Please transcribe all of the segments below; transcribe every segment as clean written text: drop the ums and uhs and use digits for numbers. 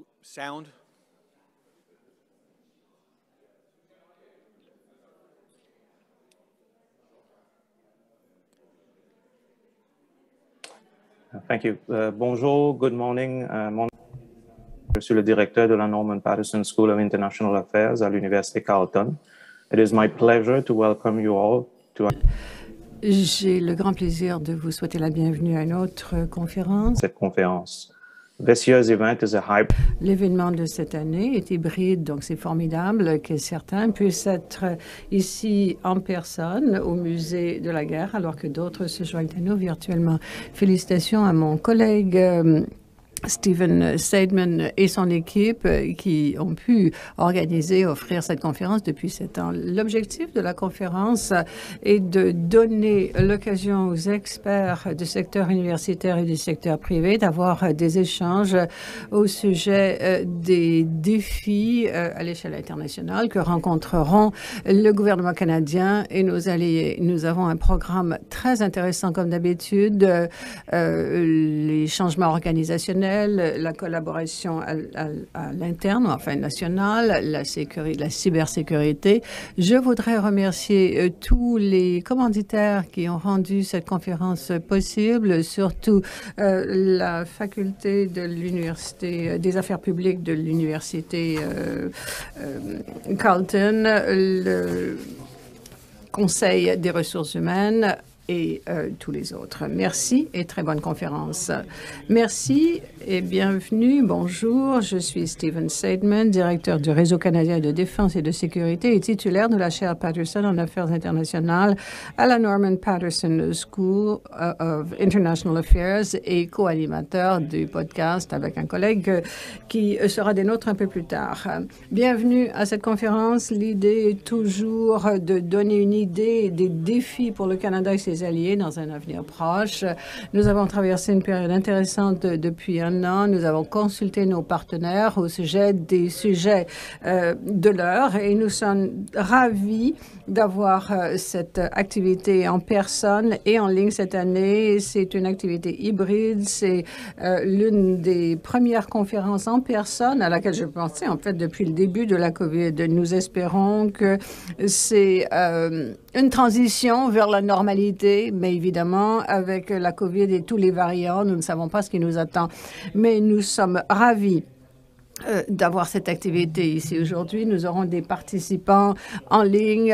sound. Thank you. Bonjour, good morning. Je suis le directeur de la Norman Paterson School of International Affairs à l'Université Carleton. It is my pleasure to welcome you all to J'ai le grand plaisir de vous souhaiter la bienvenue à une autre conférence. cette conférence. This year's event is a hybrid. L'événement de cette année est hybride, donc c'est formidable que certains puissent être ici en personne au Musée de la Guerre, alors que d'autres se joignent à nous virtuellement. Félicitations à mon collègue Stephen Seidman et son équipe qui ont pu organiser, offrir cette conférence depuis 7 ans. L'objectif de la conférence est de donner l'occasion aux experts du secteur universitaire et du secteur privé d'avoir des échanges au sujet des défis à l'échelle internationale que rencontreront le gouvernement canadien et nos alliés. Nous avons un programme très intéressant comme d'habitude, les changements organisationnels, la collaboration à l'interne, enfin nationale, la cybersécurité. Je voudrais remercier tous les commanditaires qui ont rendu cette conférence possible, surtout la faculté de l'Université des affaires publiques de l'Université Carleton, le Conseil des ressources humaines, et tous les autres. Merci et très bonne conférence. Merci et bienvenue. Bonjour, je suis Stephen Seidman, directeur du Réseau canadien de défense et de sécurité et titulaire de la chaire Patterson en affaires internationales à la Norman Paterson School of International Affairs et co-animateur du podcast avec un collègue qui sera des nôtres un peu plus tard. Bienvenue à cette conférence. L'idée est toujours de donner une idée des défis pour le Canada et ses alliés dans un avenir proche. Nous avons traversé une période intéressante depuis un an. Nous avons consulté nos partenaires au sujet des sujets de l'heure et nous sommes ravis d'avoir cette activité en personne et en ligne cette année. C'est une activité hybride. C'est l'une des premières conférences en personne à laquelle je pensais en fait depuis le début de la COVID. Nous espérons que c'est une transition vers la normalité, mais évidemment, avec la COVID et tous les variants, nous ne savons pas ce qui nous attend. Mais nous sommes ravis d'avoir cette activité ici aujourd'hui. Nous aurons des participants en ligne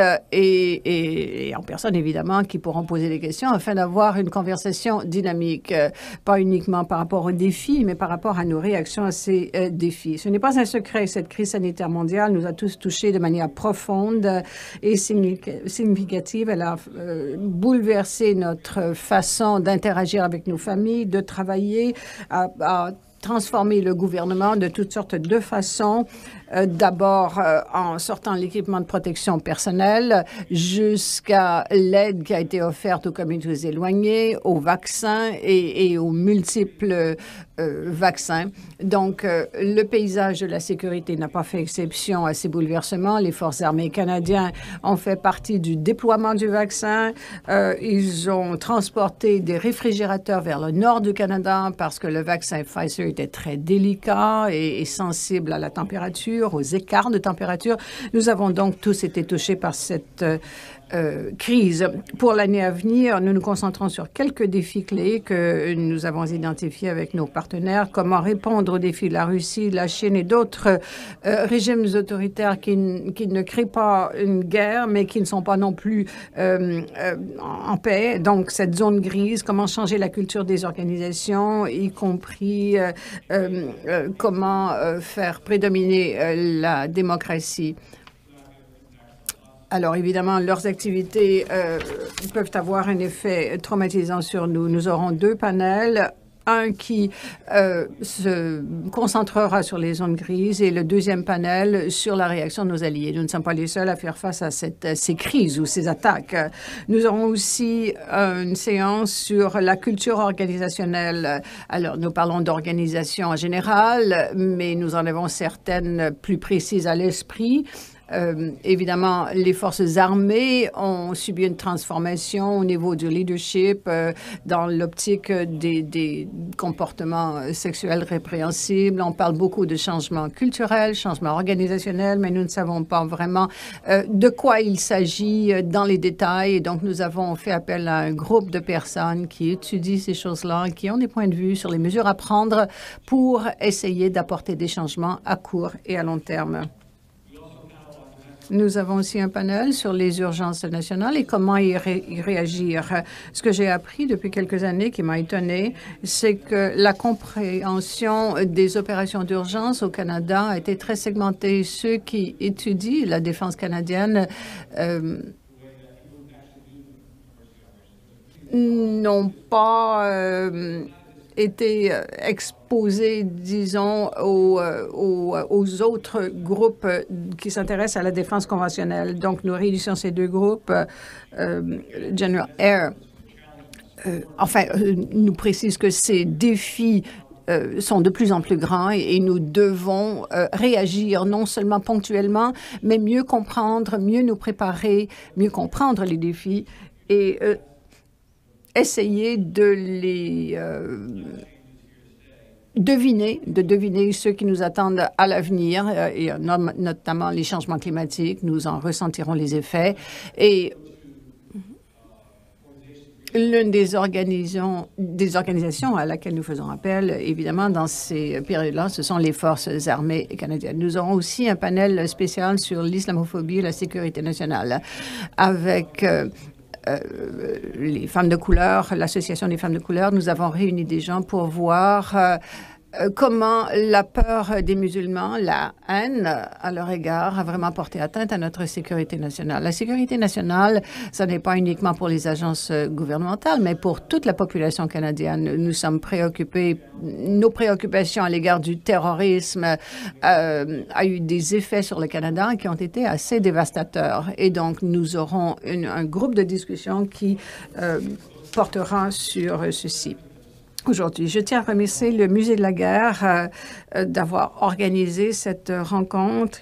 et en personne, évidemment, qui pourront poser des questions afin d'avoir une conversation dynamique, pas uniquement par rapport aux défis, mais par rapport à nos réactions à ces défis. Ce n'est pas un secret, cette crise sanitaire mondiale nous a tous touchés de manière profonde et significative. Elle a bouleversé notre façon d'interagir avec nos familles, de travailler, à transformer le gouvernement de toutes sortes de façons. D'abord en sortant l'équipement de protection personnelle jusqu'à l'aide qui a été offerte aux communautés éloignées, aux vaccins et aux multiples vaccins. Donc, le paysage de la sécurité n'a pas fait exception à ces bouleversements. Les forces armées canadiennes ont fait partie du déploiement du vaccin. Ils ont transporté des réfrigérateurs vers le nord du Canada parce que le vaccin Pfizer était très délicat et sensible à la température, aux écarts de température. Nous avons donc tous été touchés par cette crise. Pour l'année à venir, nous nous concentrons sur quelques défis clés que nous avons identifiés avec nos partenaires. Comment répondre aux défis de la Russie, de la Chine et d'autres régimes autoritaires qui ne créent pas une guerre, mais qui ne sont pas non plus en paix. Donc, cette zone grise, comment changer la culture des organisations, y compris comment faire prédominer la démocratie. Alors, évidemment, leurs activités peuvent avoir un effet traumatisant sur nous. Nous aurons 2 panels. Un qui se concentrera sur les zones grises et le deuxième panel sur la réaction de nos alliés. Nous ne sommes pas les seuls à faire face à ces crises ou ces attaques. Nous aurons aussi une séance sur la culture organisationnelle. Alors, nous parlons d'organisation en général, mais nous en avons certaines plus précises à l'esprit. Évidemment, les forces armées ont subi une transformation au niveau du leadership dans l'optique des comportements sexuels répréhensibles. On parle beaucoup de changements culturels, changements organisationnels, mais nous ne savons pas vraiment de quoi il s'agit dans les détails. Et donc, nous avons fait appel à un groupe de personnes qui étudient ces choses-là, qui ont des points de vue sur les mesures à prendre pour essayer d'apporter des changements à court et à long terme. Nous avons aussi un panel sur les urgences nationales et comment y réagir. Ce que j'ai appris depuis quelques années qui m'a étonné, c'est que la compréhension des opérations d'urgence au Canada a été très segmentée. Ceux qui étudient la défense canadienne n'ont pas été exposés, disons, aux autres groupes qui s'intéressent à la défense conventionnelle. Donc, nous réunissons ces deux groupes. General Air, nous précise que ces défis sont de plus en plus grands et nous devons réagir non seulement ponctuellement, mais mieux comprendre, mieux nous préparer, mieux comprendre les défis et essayer de les deviner ceux qui nous attendent à l'avenir, et notamment les changements climatiques. Nous en ressentirons les effets. Et l'une des organisations à laquelle nous faisons appel, évidemment, dans ces périodes-là, ce sont les forces armées canadiennes. Nous aurons aussi un panel spécial sur l'islamophobie et la sécurité nationale avec les femmes de couleur, l'Association des femmes de couleur. Nous avons réuni des gens pour voir comment la peur des musulmans, la haine à leur égard a vraiment porté atteinte à notre sécurité nationale. La sécurité nationale, ce n'est pas uniquement pour les agences gouvernementales, mais pour toute la population canadienne. Nous sommes préoccupés, nos préoccupations à l'égard du terrorisme a eu des effets sur le Canada qui ont été assez dévastateurs. Et donc, nous aurons un groupe de discussion qui portera sur ceci. Aujourd'hui, je tiens à remercier le Musée de la guerre d'avoir organisé cette rencontre.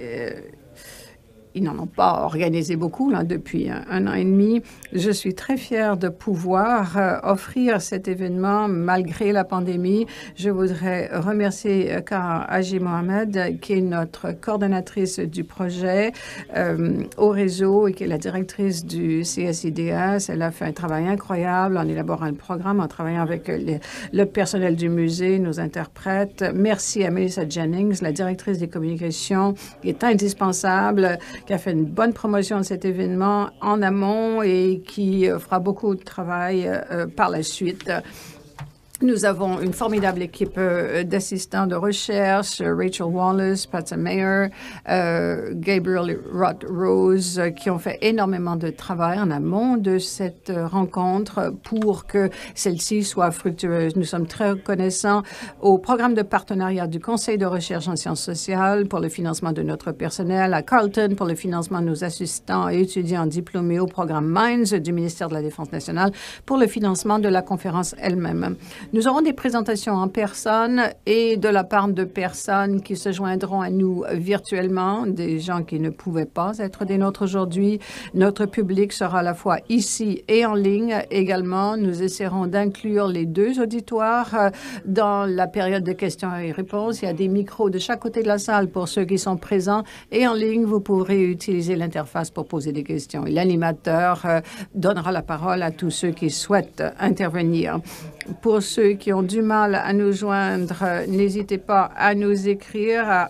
Ils n'en ont pas organisé beaucoup là, depuis un an et demi. Je suis très fière de pouvoir offrir cet événement malgré la pandémie. Je voudrais remercier Kara Haji Mohamed, qui est notre coordonnatrice du projet au réseau et qui est la directrice du CSIDS. Elle a fait un travail incroyable en élaborant le programme, en travaillant avec le personnel du musée, nos interprètes. Merci à Melissa Jennings, la directrice des communications, qui est indispensable, qui a fait une bonne promotion de cet événement en amont et qui fera beaucoup de travail par la suite. Nous avons une formidable équipe d'assistants de recherche, Rachel Wallace, Pat Mayer, Gabriel Rose, qui ont fait énormément de travail en amont de cette rencontre pour que celle-ci soit fructueuse. Nous sommes très reconnaissants au programme de partenariat du Conseil de recherche en sciences sociales pour le financement de notre personnel, à Carleton pour le financement de nos assistants et étudiants diplômés au programme MINDS du ministère de la Défense nationale pour le financement de la conférence elle-même. Nous aurons des présentations en personne et de la part de personnes qui se joindront à nous virtuellement, des gens qui ne pouvaient pas être des nôtres aujourd'hui. Notre public sera à la fois ici et en ligne également. Nous essaierons d'inclure les deux auditoires dans la période de questions et réponses. Il y a des micros de chaque côté de la salle pour ceux qui sont présents et en ligne, vous pourrez utiliser l'interface pour poser des questions. Et l'animateur donnera la parole à tous ceux qui souhaitent intervenir. Pour ceux qui ont du mal à nous joindre, n'hésitez pas à nous écrire à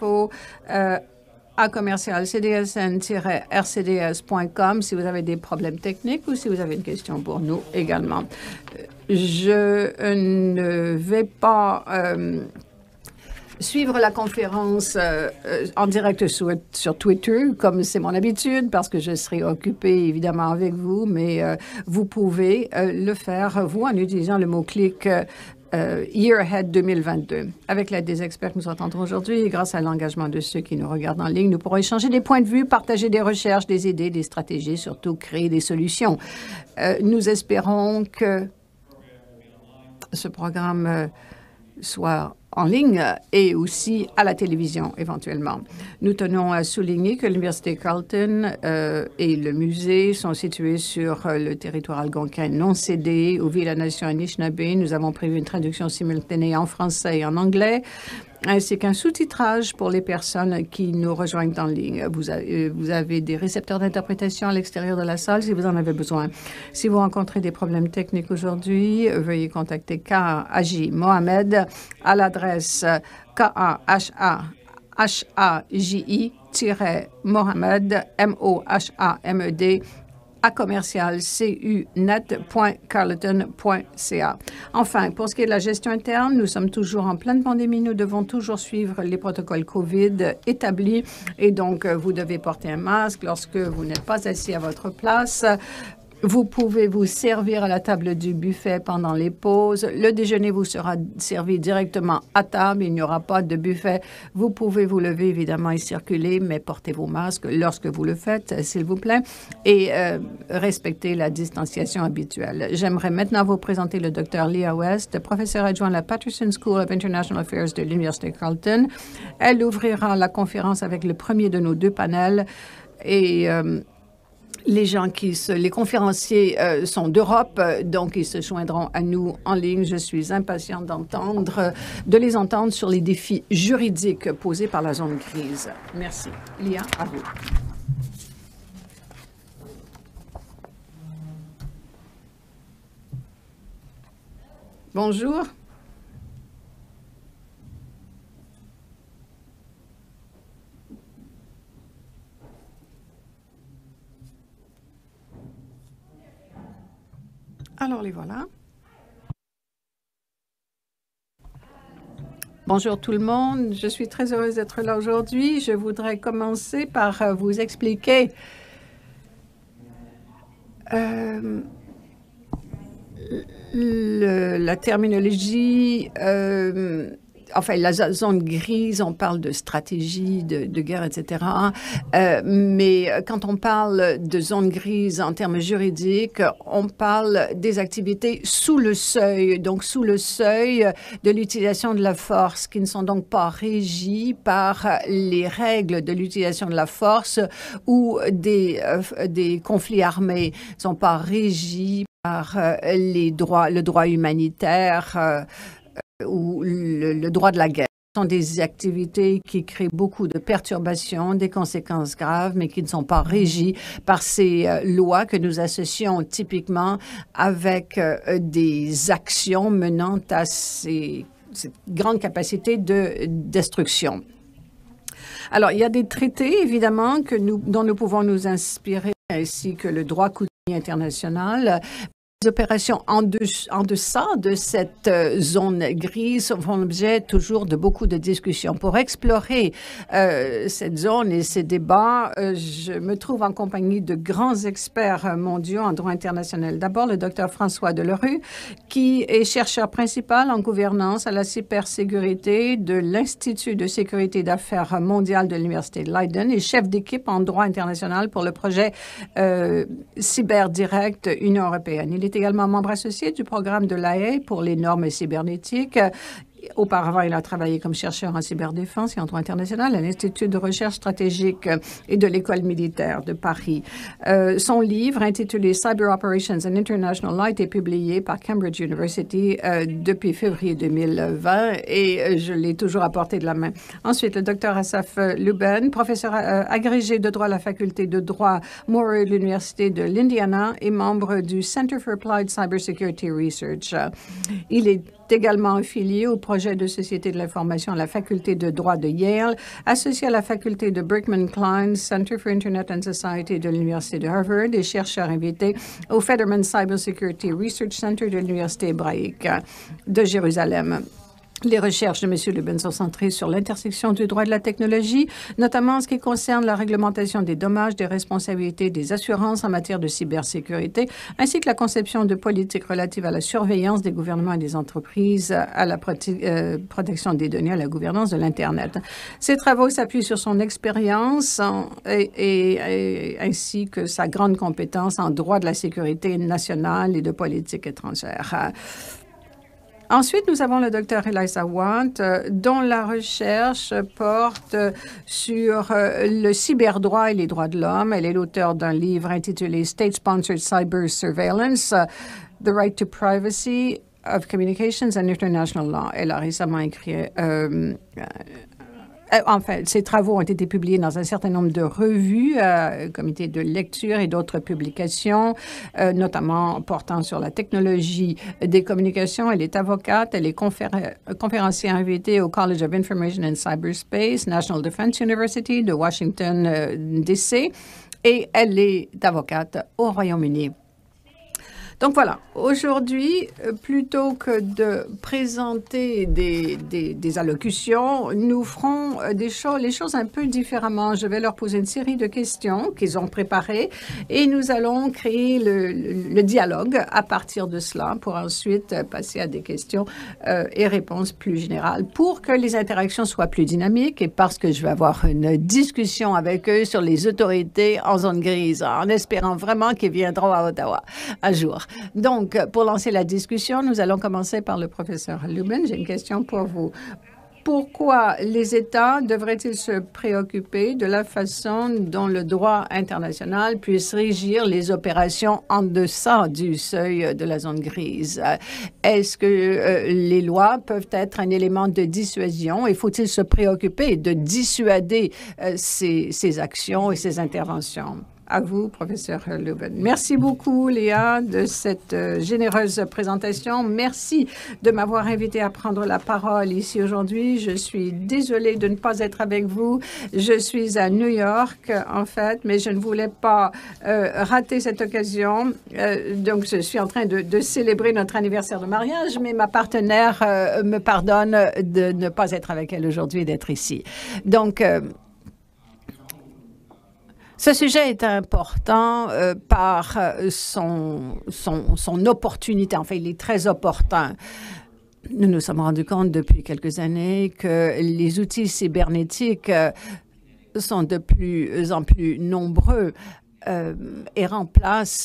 info@cdsn-rcds.com si vous avez des problèmes techniques ou si vous avez une question pour nous également. Je ne vais pas suivre la conférence en direct sur Twitter, comme c'est mon habitude, parce que je serai occupée évidemment avec vous, mais vous pouvez le faire, vous, en utilisant le mot-clic Year Ahead 2022. Avec l'aide des experts que nous entendrons aujourd'hui et grâce à l'engagement de ceux qui nous regardent en ligne, nous pourrons échanger des points de vue, partager des recherches, des idées, des stratégies, surtout créer des solutions. Nous espérons que ce programme soit en ligne et aussi à la télévision éventuellement. Nous tenons à souligner que l'Université Carleton et le musée sont situés sur le territoire algonquin non cédé au Ville-Nation Anishinaabe. Nous avons prévu une traduction simultanée en français et en anglais, ainsi qu'un sous-titrage pour les personnes qui nous rejoignent en ligne. Vous avez des récepteurs d'interprétation à l'extérieur de la salle si vous en avez besoin. Si vous rencontrez des problèmes techniques aujourd'hui, veuillez contacter K.A.J. Mohamed à l'adresse KAHAJI-Mohamed, MOHAMED, à commercial.cunet.carleton.ca. Enfin, pour ce qui est de la gestion interne, nous sommes toujours en pleine pandémie. Nous devons toujours suivre les protocoles COVID établis et donc vous devez porter un masque lorsque vous n'êtes pas assis à votre place. Vous pouvez vous servir à la table du buffet pendant les pauses. Le déjeuner vous sera servi directement à table. Il n'y aura pas de buffet. Vous pouvez vous lever, évidemment, et circuler, mais portez vos masques lorsque vous le faites, s'il vous plaît, et respectez la distanciation habituelle. J'aimerais maintenant vous présenter le Dr. Leah West, professeure adjoint à la Patterson School of International Affairs de l'Université Carleton. Elle ouvrira la conférence avec le premier de nos deux panels et les conférenciers sont d'Europe, donc ils se joindront à nous en ligne. Je suis impatiente de les entendre sur les défis juridiques posés par la zone grise. Merci. Leah, à vous. Bonjour. Alors, les voilà. Bonjour tout le monde. Je suis très heureuse d'être là aujourd'hui. Je voudrais commencer par vous expliquer la terminologie. Enfin, la zone grise, on parle de stratégie, de guerre, etc. Mais quand on parle de zone grise en termes juridiques, on parle des activités sous le seuil, donc sous le seuil de l'utilisation de la force, qui ne sont donc pas régies par les règles de l'utilisation de la force ou des conflits armés, ne sont pas régies par le droit humanitaire ou le droit de la guerre. Ce sont des activités qui créent beaucoup de perturbations, des conséquences graves, mais qui ne sont pas régies par ces lois que nous associons typiquement avec des actions menant à cette grande capacité de destruction. Alors, il y a des traités, évidemment, dont nous pouvons nous inspirer, ainsi que le droit coutumier international. Les opérations en deçà de cette zone grise font l'objet toujours de beaucoup de discussions. Pour explorer cette zone et ces débats, je me trouve en compagnie de grands experts mondiaux en droit international. D'abord, le Dr. François Delerue, qui est chercheur principal en gouvernance à la cybersécurité de l'Institut de sécurité d'affaires mondial de l'Université de Leiden et chef d'équipe en droit international pour le projet CyberDirect Union européenne. Il est également membre associé du programme de l'AE pour les normes cybernétiques. Auparavant, il a travaillé comme chercheur en cyberdéfense et en droit international à l'Institut de recherche stratégique et de l'École militaire de Paris. Son livre, intitulé Cyber Operations and International Law, a été publié par Cambridge University depuis février 2020 et je l'ai toujours apporté de la main. Ensuite, le Dr. Asaf Luben, professeur agrégé de droit à la faculté de droit Moore de l'Université de l'Indiana et membre du Center for Applied Cybersecurity Research. Il est également affilié au projet de société de l'information à la faculté de droit de Yale, associé à la faculté de Berkman Klein Center for Internet and Society de l'Université de Harvard et chercheur invité au Federman Cybersecurity Research Center de l'Université hébraïque de Jérusalem. Les recherches de M. Luben sont centrées sur l'intersection du droit et de la technologie, notamment en ce qui concerne la réglementation des dommages, des responsabilités, des assurances en matière de cybersécurité, ainsi que la conception de politiques relatives à la surveillance des gouvernements et des entreprises, à la protection des données, à la gouvernance de l'Internet. Ces travaux s'appuient sur son expérience ainsi que sa grande compétence en droit de la sécurité nationale et de politique étrangère. Ensuite, nous avons le Dr Eliza Want, dont la recherche porte sur le cyberdroit et les droits de l'homme. Elle est l'auteure d'un livre intitulé State-Sponsored Cyber Surveillance, The Right to Privacy of Communications and International Law. Elle a récemment écrit enfin, ses travaux ont été publiés dans un certain nombre de revues, comités de lecture et d'autres publications, notamment portant sur la technologie des communications. Elle est avocate, elle est conférencière invitée au College of Information and Cyberspace, National Defense University de Washington, D.C., et elle est avocate au Royaume-Uni. Donc voilà, aujourd'hui, plutôt que de présenter des allocutions, nous ferons les choses un peu différemment. Je vais leur poser une série de questions qu'ils ont préparées et nous allons créer le dialogue à partir de cela pour ensuite passer à des questions et réponses plus générales pour que les interactions soient plus dynamiques et parce que je vais avoir une discussion avec eux sur les autorités en zone grise, en espérant vraiment qu'ils viendront à Ottawa un jour. Donc, pour lancer la discussion, nous allons commencer par le professeur Lubin. J'ai une question pour vous. Pourquoi les États devraient-ils se préoccuper de la façon dont le droit international puisse régir les opérations en deçà du seuil de la zone grise? Est-ce que les lois peuvent être un élément de dissuasion et faut-il se préoccuper de dissuader ces actions et ces interventions? À vous, professeur Lubin. Merci beaucoup, Léa, de cette généreuse présentation. Merci de m'avoir invité à prendre la parole ici aujourd'hui. Je suis désolée de ne pas être avec vous. Je suis à New York, en fait, mais je ne voulais pas rater cette occasion. Donc, je suis en train de célébrer notre anniversaire de mariage, mais ma partenaire me pardonne de ne pas être avec elle aujourd'hui et d'être ici. Donc, ce sujet est important par son opportunité. Enfin, il est très opportun. Nous nous sommes rendus compte depuis quelques années que les outils cybernétiques sont de plus en plus nombreux et remplacent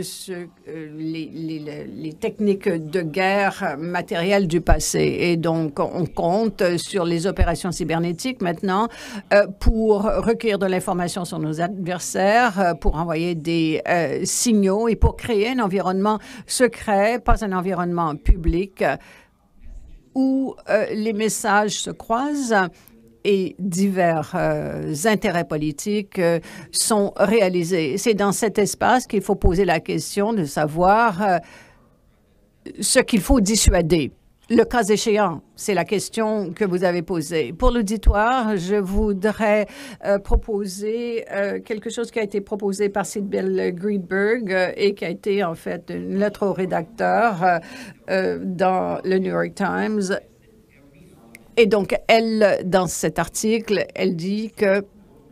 les techniques de guerre matérielles du passé. Et donc, on compte sur les opérations cybernétiques maintenant pour recueillir de l'information sur nos adversaires, pour envoyer des signaux et pour créer un environnement secret, pas un environnement public où les messages se croisent et divers intérêts politiques sont réalisés. C'est dans cet espace qu'il faut poser la question de savoir ce qu'il faut dissuader. Le cas échéant, c'est la question que vous avez posée. Pour l'auditoire, je voudrais proposer quelque chose qui a été proposé par Sybille Greenberg et qui a été en fait une lettre au rédacteur dans le New York Times. Et donc, elle, dans cet article, elle dit que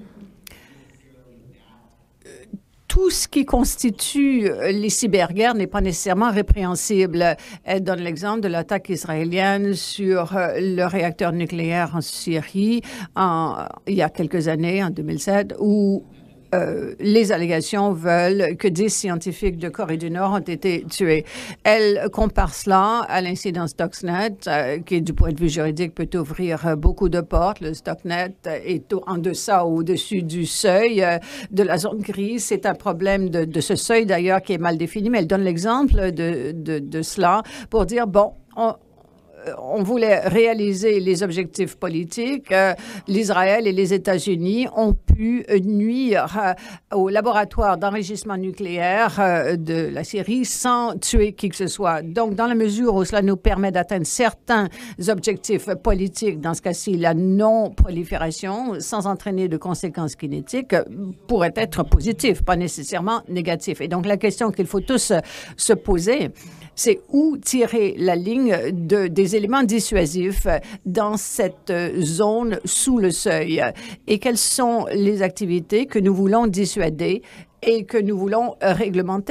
tout ce qui constitue les cyberguerres n'est pas nécessairement répréhensible. Elle donne l'exemple de l'attaque israélienne sur le réacteur nucléaire en Syrie il y a quelques années, en 2007, où les allégations veulent que 10 scientifiques de Corée du Nord ont été tués. Elle compare cela à l'incident Stuxnet, qui, du point de vue juridique, peut ouvrir beaucoup de portes. Le Stuxnet est en deçà ou au-dessus du seuil de la zone grise. C'est un problème de ce seuil, d'ailleurs, qui est mal défini, mais elle donne l'exemple de cela pour dire, bon, on voulait réaliser les objectifs politiques. L'Israël et les États-Unis ont pu nuire au laboratoire d'enrichissement nucléaire de la Syrie sans tuer qui que ce soit. Donc, dans la mesure où cela nous permet d'atteindre certains objectifs politiques, dans ce cas-ci, la non-prolifération, sans entraîner de conséquences kinétiques, pourrait être positif, pas nécessairement négatif. Et donc, la question qu'il faut tous se poser, c'est où tirer la ligne des éléments dissuasifs dans cette zone sous le seuil et quelles sont les activités que nous voulons dissuader et que nous voulons réglementer.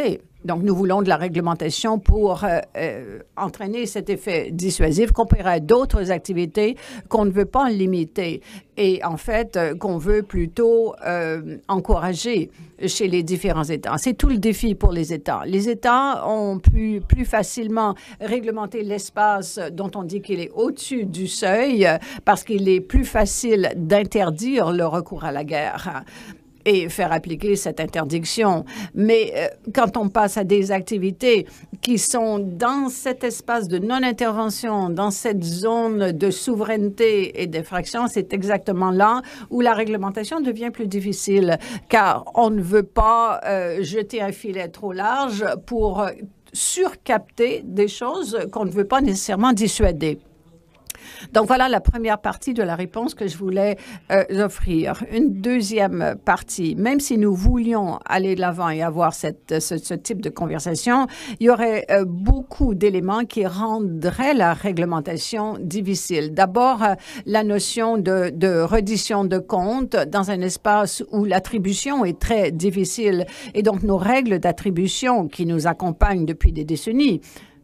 Donc, nous voulons de la réglementation pour entraîner cet effet dissuasif comparé à d'autres activités qu'on ne veut pas limiter et, en fait, qu'on veut plutôt encourager chez les différents États. C'est tout le défi pour les États. Les États ont pu plus facilement réglementer l'espace dont on dit qu'il est au-dessus du seuil parce qu'il est plus facile d'interdire le recours à la guerre et faire appliquer cette interdiction. Mais quand on passe à des activités qui sont dans cet espace de non-intervention, dans cette zone de souveraineté et d'effraction, c'est exactement là où la réglementation devient plus difficile, car on ne veut pas jeter un filet trop large pour surcapter des choses qu'on ne veut pas nécessairement dissuader. Donc, voilà la première partie de la réponse que je voulais offrir. Une deuxième partie, même si nous voulions aller de l'avant et avoir ce type de conversation, il y aurait beaucoup d'éléments qui rendraient la réglementation difficile. D'abord, la notion de reddition de comptes dans un espace où l'attribution est très difficile. Et donc, nos règles d'attribution qui nous accompagnent depuis des décennies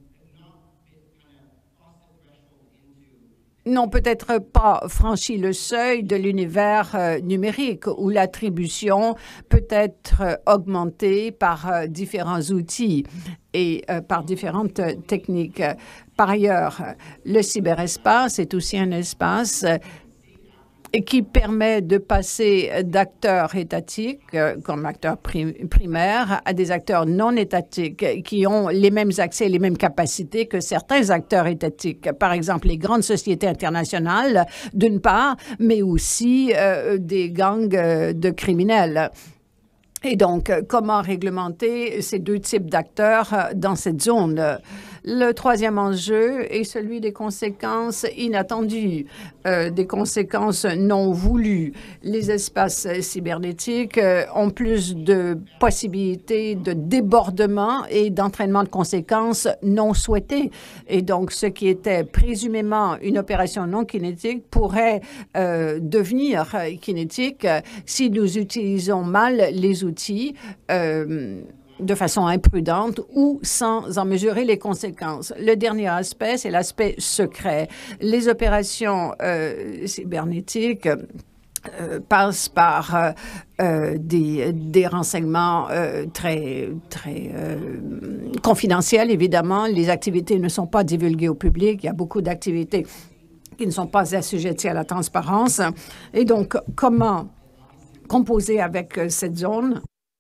n'ont peut-être pas franchi le seuil de l'univers numérique où l'attribution peut être augmentée par différents outils et par différentes techniques. Par ailleurs, le cyberespace est aussi un espace qui permet de passer d'acteurs étatiques, comme acteurs primaires, à des acteurs non étatiques qui ont les mêmes accès, les mêmes capacités que certains acteurs étatiques. Par exemple, les grandes sociétés internationales, d'une part, mais aussi des gangs de criminels. Et donc, comment réglementer ces deux types d'acteurs dans cette zone? Le troisième enjeu est celui des conséquences inattendues, des conséquences non voulues. Les espaces cybernétiques ont plus de possibilités de débordement et d'entraînement de conséquences non souhaitées. Et donc, ce qui était présumément une opération non kinétique pourrait devenir kinétique si nous utilisons mal les outils de façon imprudente ou sans en mesurer les conséquences. Le dernier aspect, c'est l'aspect secret. Les opérations cybernétiques passent par des renseignements très confidentiels, évidemment. Les activités ne sont pas divulguées au public. Il y a beaucoup d'activités qui ne sont pas assujetties à la transparence. Et donc, comment composer avec cette zone,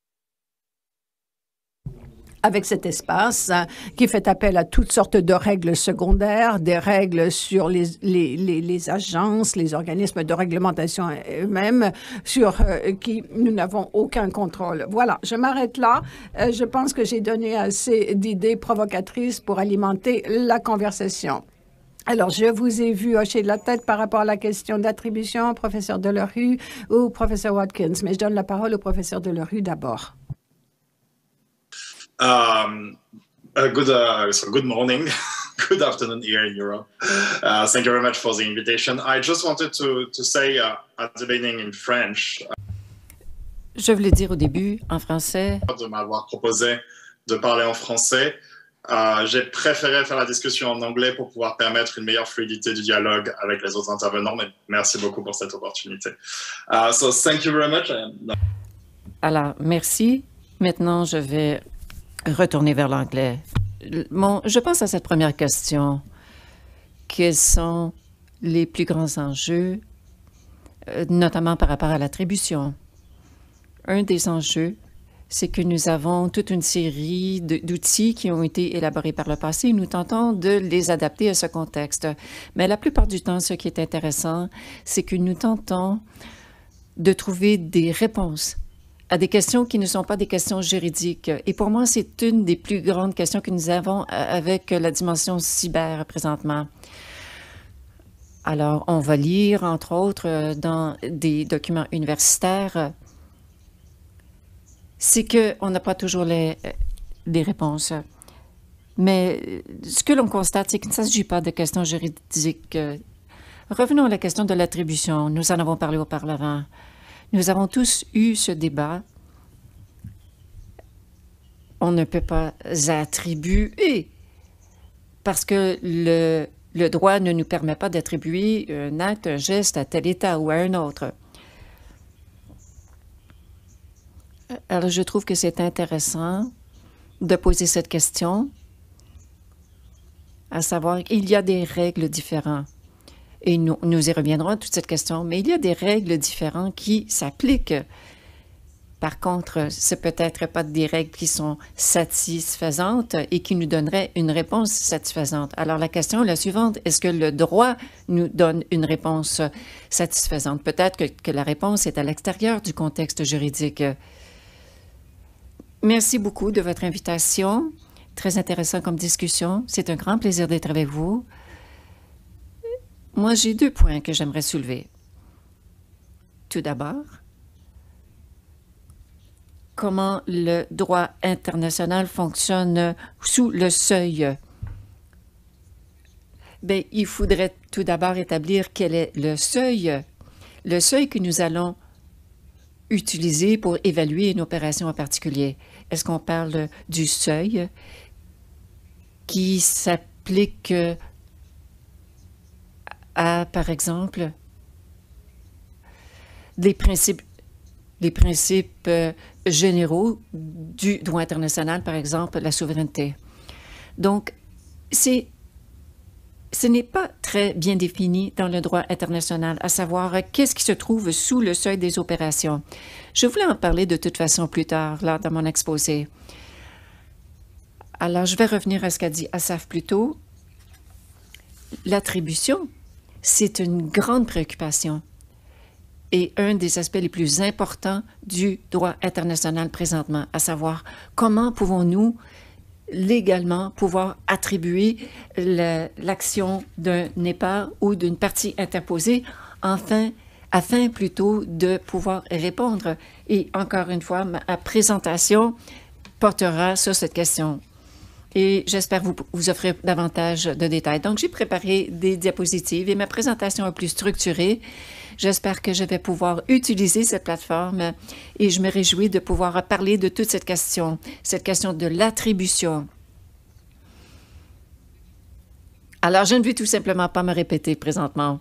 avec cet espace qui fait appel à toutes sortes de règles secondaires, des règles sur les agences, les organismes de réglementation eux-mêmes, sur qui nous n'avons aucun contrôle. Voilà, je m'arrête là. Je pense que j'ai donné assez d'idées provocatrices pour alimenter la conversation. Alors, je vous ai vu hocher de la tête par rapport à la question d'attribution, professeur Delerue ou professeur Watkins, mais je donne la parole au professeur Delerue d'abord. Good morning, good afternoon here in Europe. Thank you very much for the invitation. I just wanted to say at the beginning in French. Je voulais dire au début en français. De m'avoir proposé de parler en français. J'ai préféré faire la discussion en anglais pour pouvoir permettre une meilleure fluidité du dialogue avec les autres intervenants, mais merci beaucoup pour cette opportunité. So thank you very much. Alors, merci. Maintenant, je vais retourner vers l'anglais. Je pense à cette première question. Quels sont les plus grands enjeux, notamment par rapport à l'attribution? Un des enjeux, c'est que nous avons toute une série d'outils qui ont été élaborés par le passé et nous tentons de les adapter à ce contexte. Mais la plupart du temps, ce qui est intéressant, c'est que nous tentons de trouver des réponses à des questions qui ne sont pas des questions juridiques. Et pour moi, c'est une des plus grandes questions que nous avons avec la dimension cyber présentement. Alors, on va lire, entre autres, dans des documents universitaires, c'est qu'on n'a pas toujours les réponses. Mais ce que l'on constate, c'est qu'il ne s'agit pas de questions juridiques. Revenons à la question de l'attribution. Nous en avons parlé auparavant. Nous avons tous eu ce débat on ne peut pas attribuer, parce que le droit ne nous permet pas d'attribuer un acte, un geste à tel État ou à un autre. Alors, je trouve que c'est intéressant de poser cette question, à savoir, il y a des règles différentes. Et nous y reviendrons à toute cette question, mais il y a des règles différentes qui s'appliquent. Par contre, ce peut-être pas des règles qui sont satisfaisantes et qui nous donneraient une réponse satisfaisante. Alors, la question est la suivante. Est-ce que le droit nous donne une réponse satisfaisante? Peut-être que la réponse est à l'extérieur du contexte juridique. Merci beaucoup de votre invitation. Très intéressant comme discussion. C'est un grand plaisir d'être avec vous. Moi, j'ai 2 points que j'aimerais soulever. Tout d'abord, comment le droit international fonctionne sous le seuil. Bien, il faudrait tout d'abord établir quel est le seuil que nous allons utiliser pour évaluer une opération en particulier. Est-ce qu'on parle du seuil qui s'applique à, par exemple, les principes généraux du droit international, par exemple, la souveraineté. Donc, ce n'est pas très bien défini dans le droit international, à savoir qu'est-ce qui se trouve sous le seuil des opérations. Je voulais en parler de toute façon plus tard, là, dans mon exposé. Alors, je vais revenir à ce qu'a dit Asaf plus tôt. L'attribution, c'est une grande préoccupation et un des aspects les plus importants du droit international présentement, à savoir comment pouvons-nous légalement pouvoir attribuer l'action d'un État ou d'une partie interposée afin plutôt de pouvoir répondre. Et encore une fois, ma présentation portera sur cette question. Et j'espère vous offrir davantage de détails. Donc, j'ai préparé des diapositives et ma présentation est plus structurée. J'espère que je vais pouvoir utiliser cette plateforme et je me réjouis de pouvoir parler de toute cette question de l'attribution. Alors, je ne vais tout simplement pas me répéter présentement.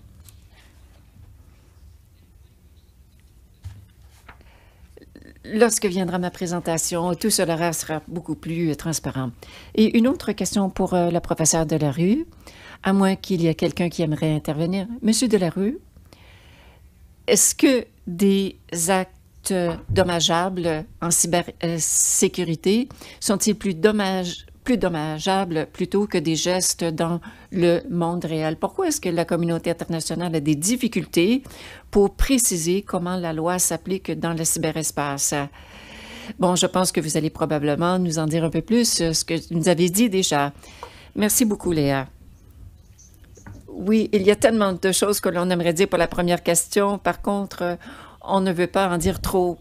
Lorsque viendra ma présentation, tout cela sera beaucoup plus transparent. Et une autre question pour le professeur Delarue, à moins qu'il y ait quelqu'un qui aimerait intervenir. Monsieur Delarue, est-ce que des actes dommageables en cybersécurité sont-ils plus dommageables plutôt que des gestes dans le monde réel? Pourquoi est-ce que la communauté internationale a des difficultés pour préciser comment la loi s'applique dans le cyberespace? Bon, je pense que vous allez probablement nous en dire un peu plus, ce que vous avez dit déjà. Merci beaucoup, Léa. Oui, il y a tellement de choses que l'on aimerait dire pour la première question. Par contre, on ne veut pas en dire trop.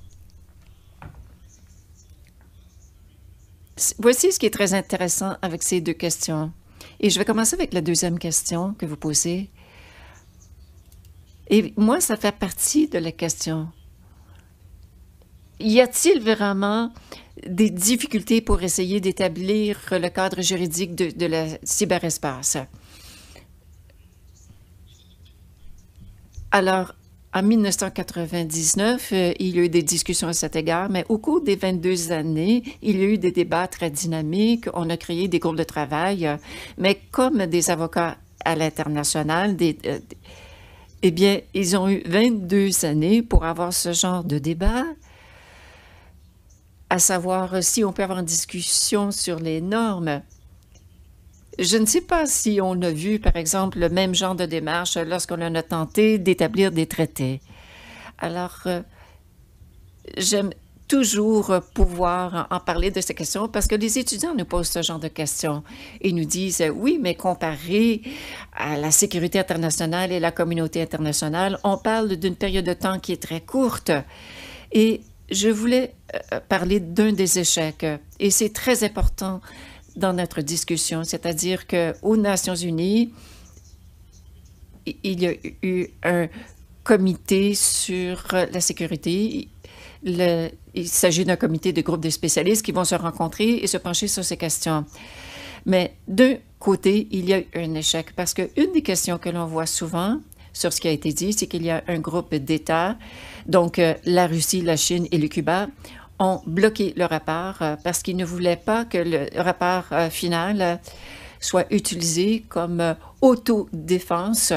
Voici ce qui est très intéressant avec ces 2 questions. Et je vais commencer avec la deuxième question que vous posez. Et moi, ça fait partie de la question. Y a-t-il vraiment des difficultés pour essayer d'établir le cadre juridique de la cyberespace? Alors, en 1999, il y a eu des discussions à cet égard, mais au cours des 22 années, il y a eu des débats très dynamiques. On a créé des groupes de travail, mais comme des avocats à l'international, eh bien, ils ont eu 22 années pour avoir ce genre de débat, à savoir si on peut avoir une discussion sur les normes. Je ne sais pas si on a vu, par exemple, le même genre de démarche lorsqu'on a tenté d'établir des traités. Alors, j'aime toujours pouvoir en parler de ces questions parce que les étudiants nous posent ce genre de questions et nous disent « Oui, mais comparé à la sécurité internationale et la communauté internationale, on parle d'une période de temps qui est très courte. » Et je voulais parler d'un des échecs et c'est très important dans notre discussion, c'est-à-dire qu'aux Nations unies, il y a eu un comité sur la sécurité Il s'agit d'un comité de groupe de spécialistes qui vont se rencontrer et se pencher sur ces questions. Mais d'un côté, il y a un échec parce qu'une des questions que l'on voit souvent sur ce qui a été dit, c'est qu'il y a un groupe d'États, donc la Russie, la Chine et le Cuba, ont bloqué le rapport parce qu'ils ne voulaient pas que le rapport final soit utilisé comme autodéfense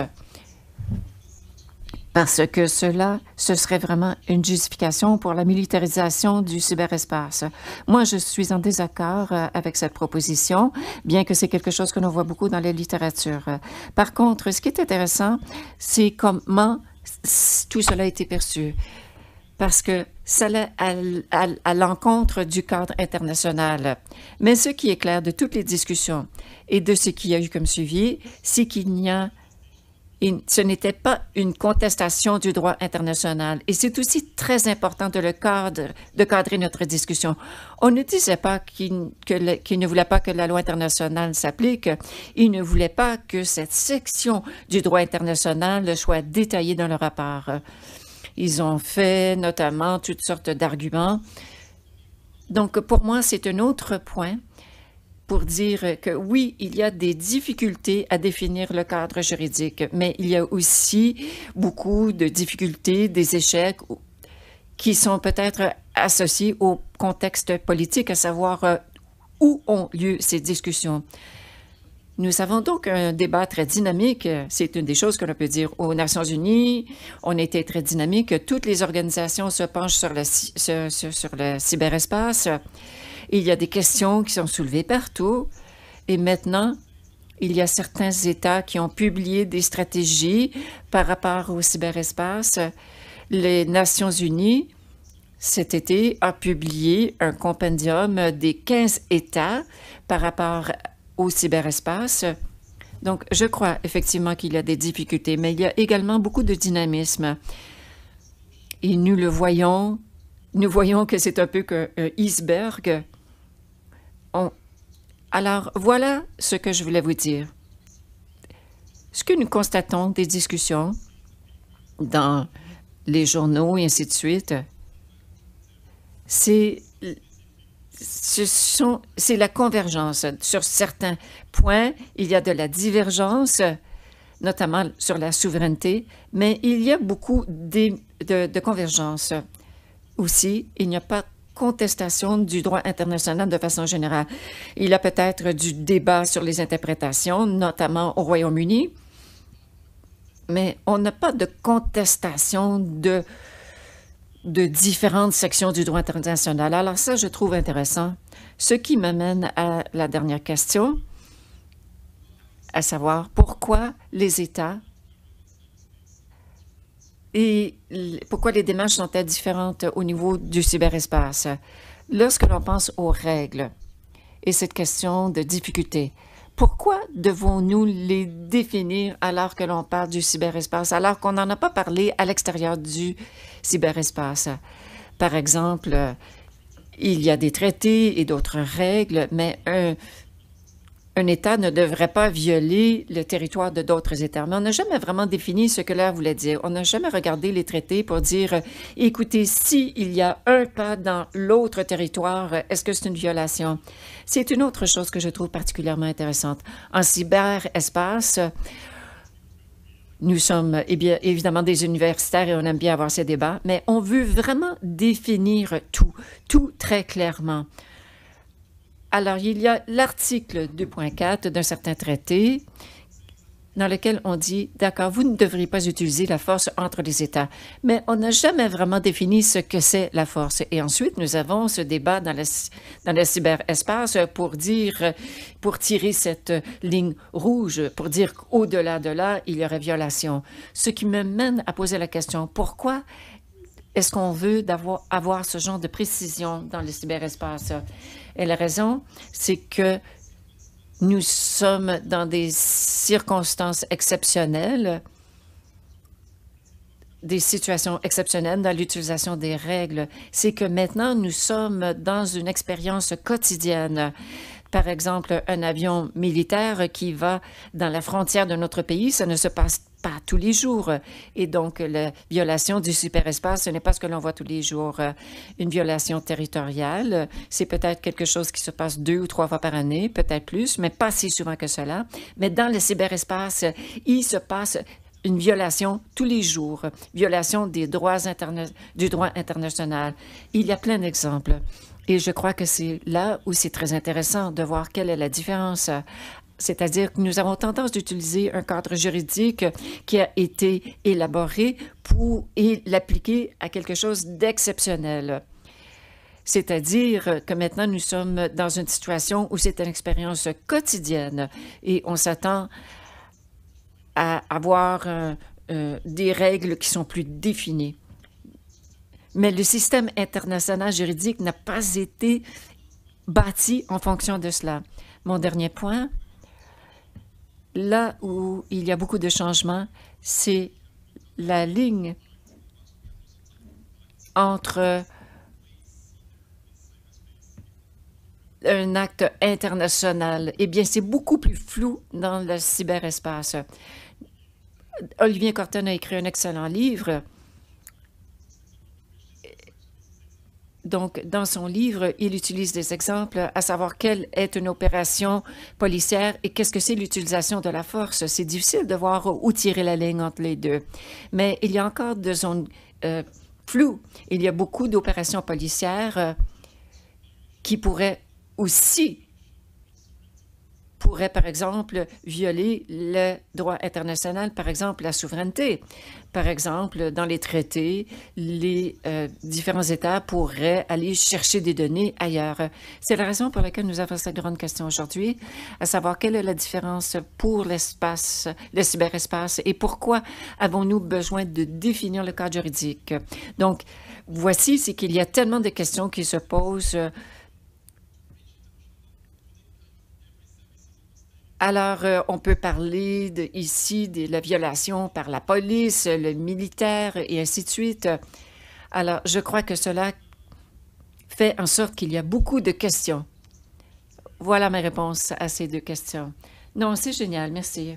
parce que ce serait vraiment une justification pour la militarisation du cyberespace. Moi, je suis en désaccord avec cette proposition, bien que c'est quelque chose que l'on voit beaucoup dans la littérature. Par contre, ce qui est intéressant, c'est comment tout cela a été perçu, parce que ça allait à l'encontre du cadre international. Mais ce qui est clair de toutes les discussions et de ce qu'il y a eu comme suivi, c'est ce n'était pas une contestation du droit international. Et c'est aussi très important de cadrer notre discussion. On ne disait pas qu'il ne voulait pas que la loi internationale s'applique. Il ne voulait pas que cette section du droit international soit détaillée dans le rapport. Ils ont fait notamment toutes sortes d'arguments. Donc, pour moi, c'est un autre point pour dire que oui, il y a des difficultés à définir le cadre juridique, mais il y a aussi beaucoup de difficultés, des échecs qui sont peut-être associés au contexte politique, à savoir où ont lieu ces discussions. Nous avons donc un débat très dynamique. C'est une des choses que l'on peut dire aux Nations unies. On a été très dynamique. Toutes les organisations se penchent sur le cyberespace. Il y a des questions qui sont soulevées partout. Et maintenant, il y a certains États qui ont publié des stratégies par rapport au cyberespace. Les Nations unies, cet été, a publié un compendium des 15 États par rapport au cyberespace. Donc, je crois effectivement qu'il y a des difficultés, mais il y a également beaucoup de dynamisme. Et nous le voyons, nous voyons que c'est un peu qu'un iceberg. Alors, voilà ce que je voulais vous dire. Ce que nous constatons des discussions dans les journaux et ainsi de suite, c'est la convergence. Sur certains points, il y a de la divergence, notamment sur la souveraineté, mais il y a beaucoup de convergence. Aussi, il n'y a pas contestation du droit international de façon générale. Il y a peut-être du débat sur les interprétations, notamment au Royaume-Uni, mais on n'a pas de contestation de différentes sections du droit international. Alors ça, je trouve intéressant. Ce qui m'amène à la dernière question, à savoir pourquoi les États et pourquoi les démarches sont-elles différentes au niveau du cyberespace? Lorsque l'on pense aux règles et cette question de difficulté, pourquoi devons-nous les définir alors que l'on parle du cyberespace, alors qu'on n'en a pas parlé à l'extérieur du cyberespace? Par exemple, il y a des traités et d'autres règles, mais un État ne devrait pas violer le territoire de d'autres États. Mais on n'a jamais vraiment défini ce que cela voulait dire. On n'a jamais regardé les traités pour dire, écoutez, s'il y a un pas dans l'autre territoire, est-ce que c'est une violation? C'est une autre chose que je trouve particulièrement intéressante. En cyberespace, nous sommes évidemment des universitaires et on aime bien avoir ces débats, mais on veut vraiment définir tout très clairement. Alors, il y a l'article 2.4 d'un certain traité dans lequel on dit, d'accord, vous ne devriez pas utiliser la force entre les États. Mais on n'a jamais vraiment défini ce que c'est la force. Et ensuite, nous avons ce débat dans le cyberespace pour tirer cette ligne rouge, pour dire qu'au-delà de là, il y aurait violation. Ce qui me mène à poser la question, pourquoi est-ce qu'on veut avoir ce genre de précision dans le cyberespace? Et la raison, c'est que nous sommes dans des circonstances exceptionnelles, des situations exceptionnelles dans l'utilisation des règles. C'est que maintenant, nous sommes dans une expérience quotidienne. Par exemple, un avion militaire qui va dans la frontière de notre pays, ça ne se passe pas tous les jours. Et donc, la violation du cyberespace, ce n'est pas ce que l'on voit tous les jours. Une violation territoriale, c'est peut-être quelque chose qui se passe 2 ou 3 fois par année, peut-être plus, mais pas si souvent que cela. Mais dans le cyberespace, il se passe une violation tous les jours, violation du droit international. Il y a plein d'exemples. Et je crois que c'est là où c'est très intéressant de voir quelle est la différence. C'est-à-dire que nous avons tendance d'utiliser un cadre juridique qui a été élaboré pour l'appliquer à quelque chose d'exceptionnel. C'est-à-dire que maintenant, nous sommes dans une situation où c'est une expérience quotidienne et on s'attend à avoir des règles qui sont plus définies. Mais le système international juridique n'a pas été bâti en fonction de cela. Mon dernier point, là où il y a beaucoup de changements, c'est la ligne entre un acte international. Eh bien, c'est beaucoup plus flou dans le cyberespace. Olivier Corton a écrit un excellent livre. Donc, dans son livre, il utilise des exemples, à savoir quelle est une opération policière et qu'est-ce que c'est l'utilisation de la force. C'est difficile de voir où tirer la ligne entre les deux. Mais il y a encore des zones floues. Il y a beaucoup d'opérations policières qui pourraient par exemple, violer le droit international, par exemple, la souveraineté. Par exemple, dans les traités, les différents États pourraient aller chercher des données ailleurs. C'est la raison pour laquelle nous avons cette grande question aujourd'hui, à savoir quelle est la différence pour l'espace, le cyberespace, et pourquoi avons-nous besoin de définir le cadre juridique. Donc, voici, c'est qu'il y a tellement de questions qui se posent. Alors, on peut parler ici de la violation par la police, le militaire et ainsi de suite. Alors, je crois que cela fait en sorte qu'il y a beaucoup de questions. Voilà ma réponse à ces 2 questions. Non, c'est génial, merci.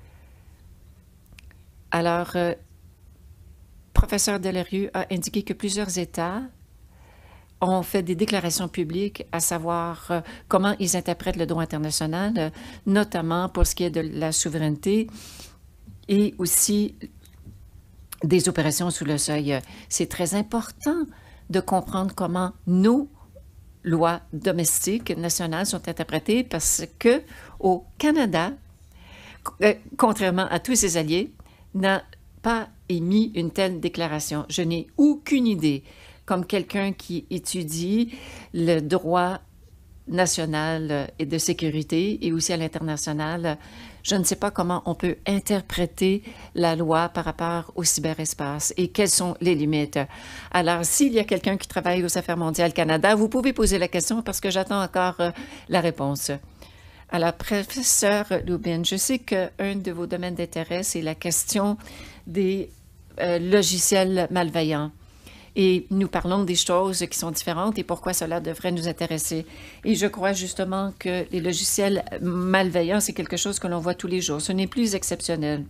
Alors, professeur Delarue a indiqué que plusieurs États ont fait des déclarations publiques à savoir comment ils interprètent le droit international, notamment pour ce qui est de la souveraineté et aussi des opérations sous le seuil. C'est très important de comprendre comment nos lois domestiques nationales sont interprétées parce que au Canada, contrairement à tous ses alliés, n'a pas émis une telle déclaration. Je n'ai aucune idée. Comme quelqu'un qui étudie le droit national et de sécurité et aussi à l'international, je ne sais pas comment on peut interpréter la loi par rapport au cyberespace et quelles sont les limites. Alors, s'il y a quelqu'un qui travaille aux Affaires mondiales Canada, vous pouvez poser la question parce que j'attends encore la réponse. Alors, professeur Lubin, je sais qu'un de vos domaines d'intérêt, c'est la question des logiciels malveillants. Et nous parlons des choses qui sont différentes et pourquoi cela devrait nous intéresser. Et je crois justement que les logiciels malveillants, c'est quelque chose que l'on voit tous les jours. Ce n'est plus exceptionnel.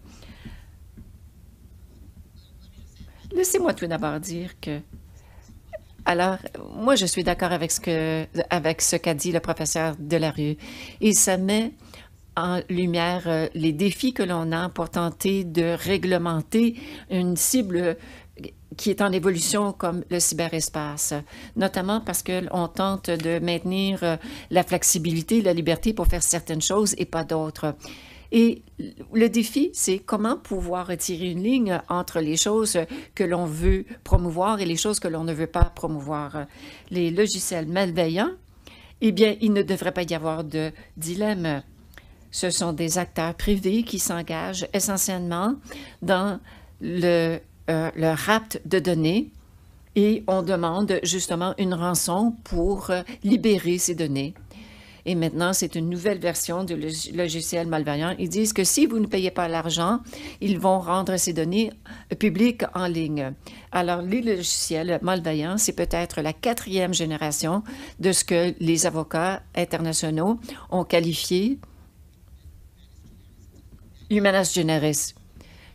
Laissez-moi tout d'abord dire que... Alors, moi, je suis d'accord avec ce qu'a dit le professeur Delarue. Et ça met en lumière les défis que l'on a pour tenter de réglementer une cible qui est en évolution comme le cyberespace, notamment parce qu'on tente de maintenir la flexibilité, la liberté pour faire certaines choses et pas d'autres. Et le défi, c'est comment pouvoir retirer une ligne entre les choses que l'on veut promouvoir et les choses que l'on ne veut pas promouvoir. Les logiciels malveillants, eh bien, il ne devrait pas y avoir de dilemme. Ce sont des acteurs privés qui s'engagent essentiellement dans le rapt de données et on demande justement une rançon pour libérer ces données. Et maintenant, c'est une nouvelle version du logiciel malveillant. Ils disent que si vous ne payez pas l'argent, ils vont rendre ces données publiques en ligne. Alors, les logiciels malveillants, c'est peut-être la 4e génération de ce que les avocats internationaux ont qualifié humanus generis.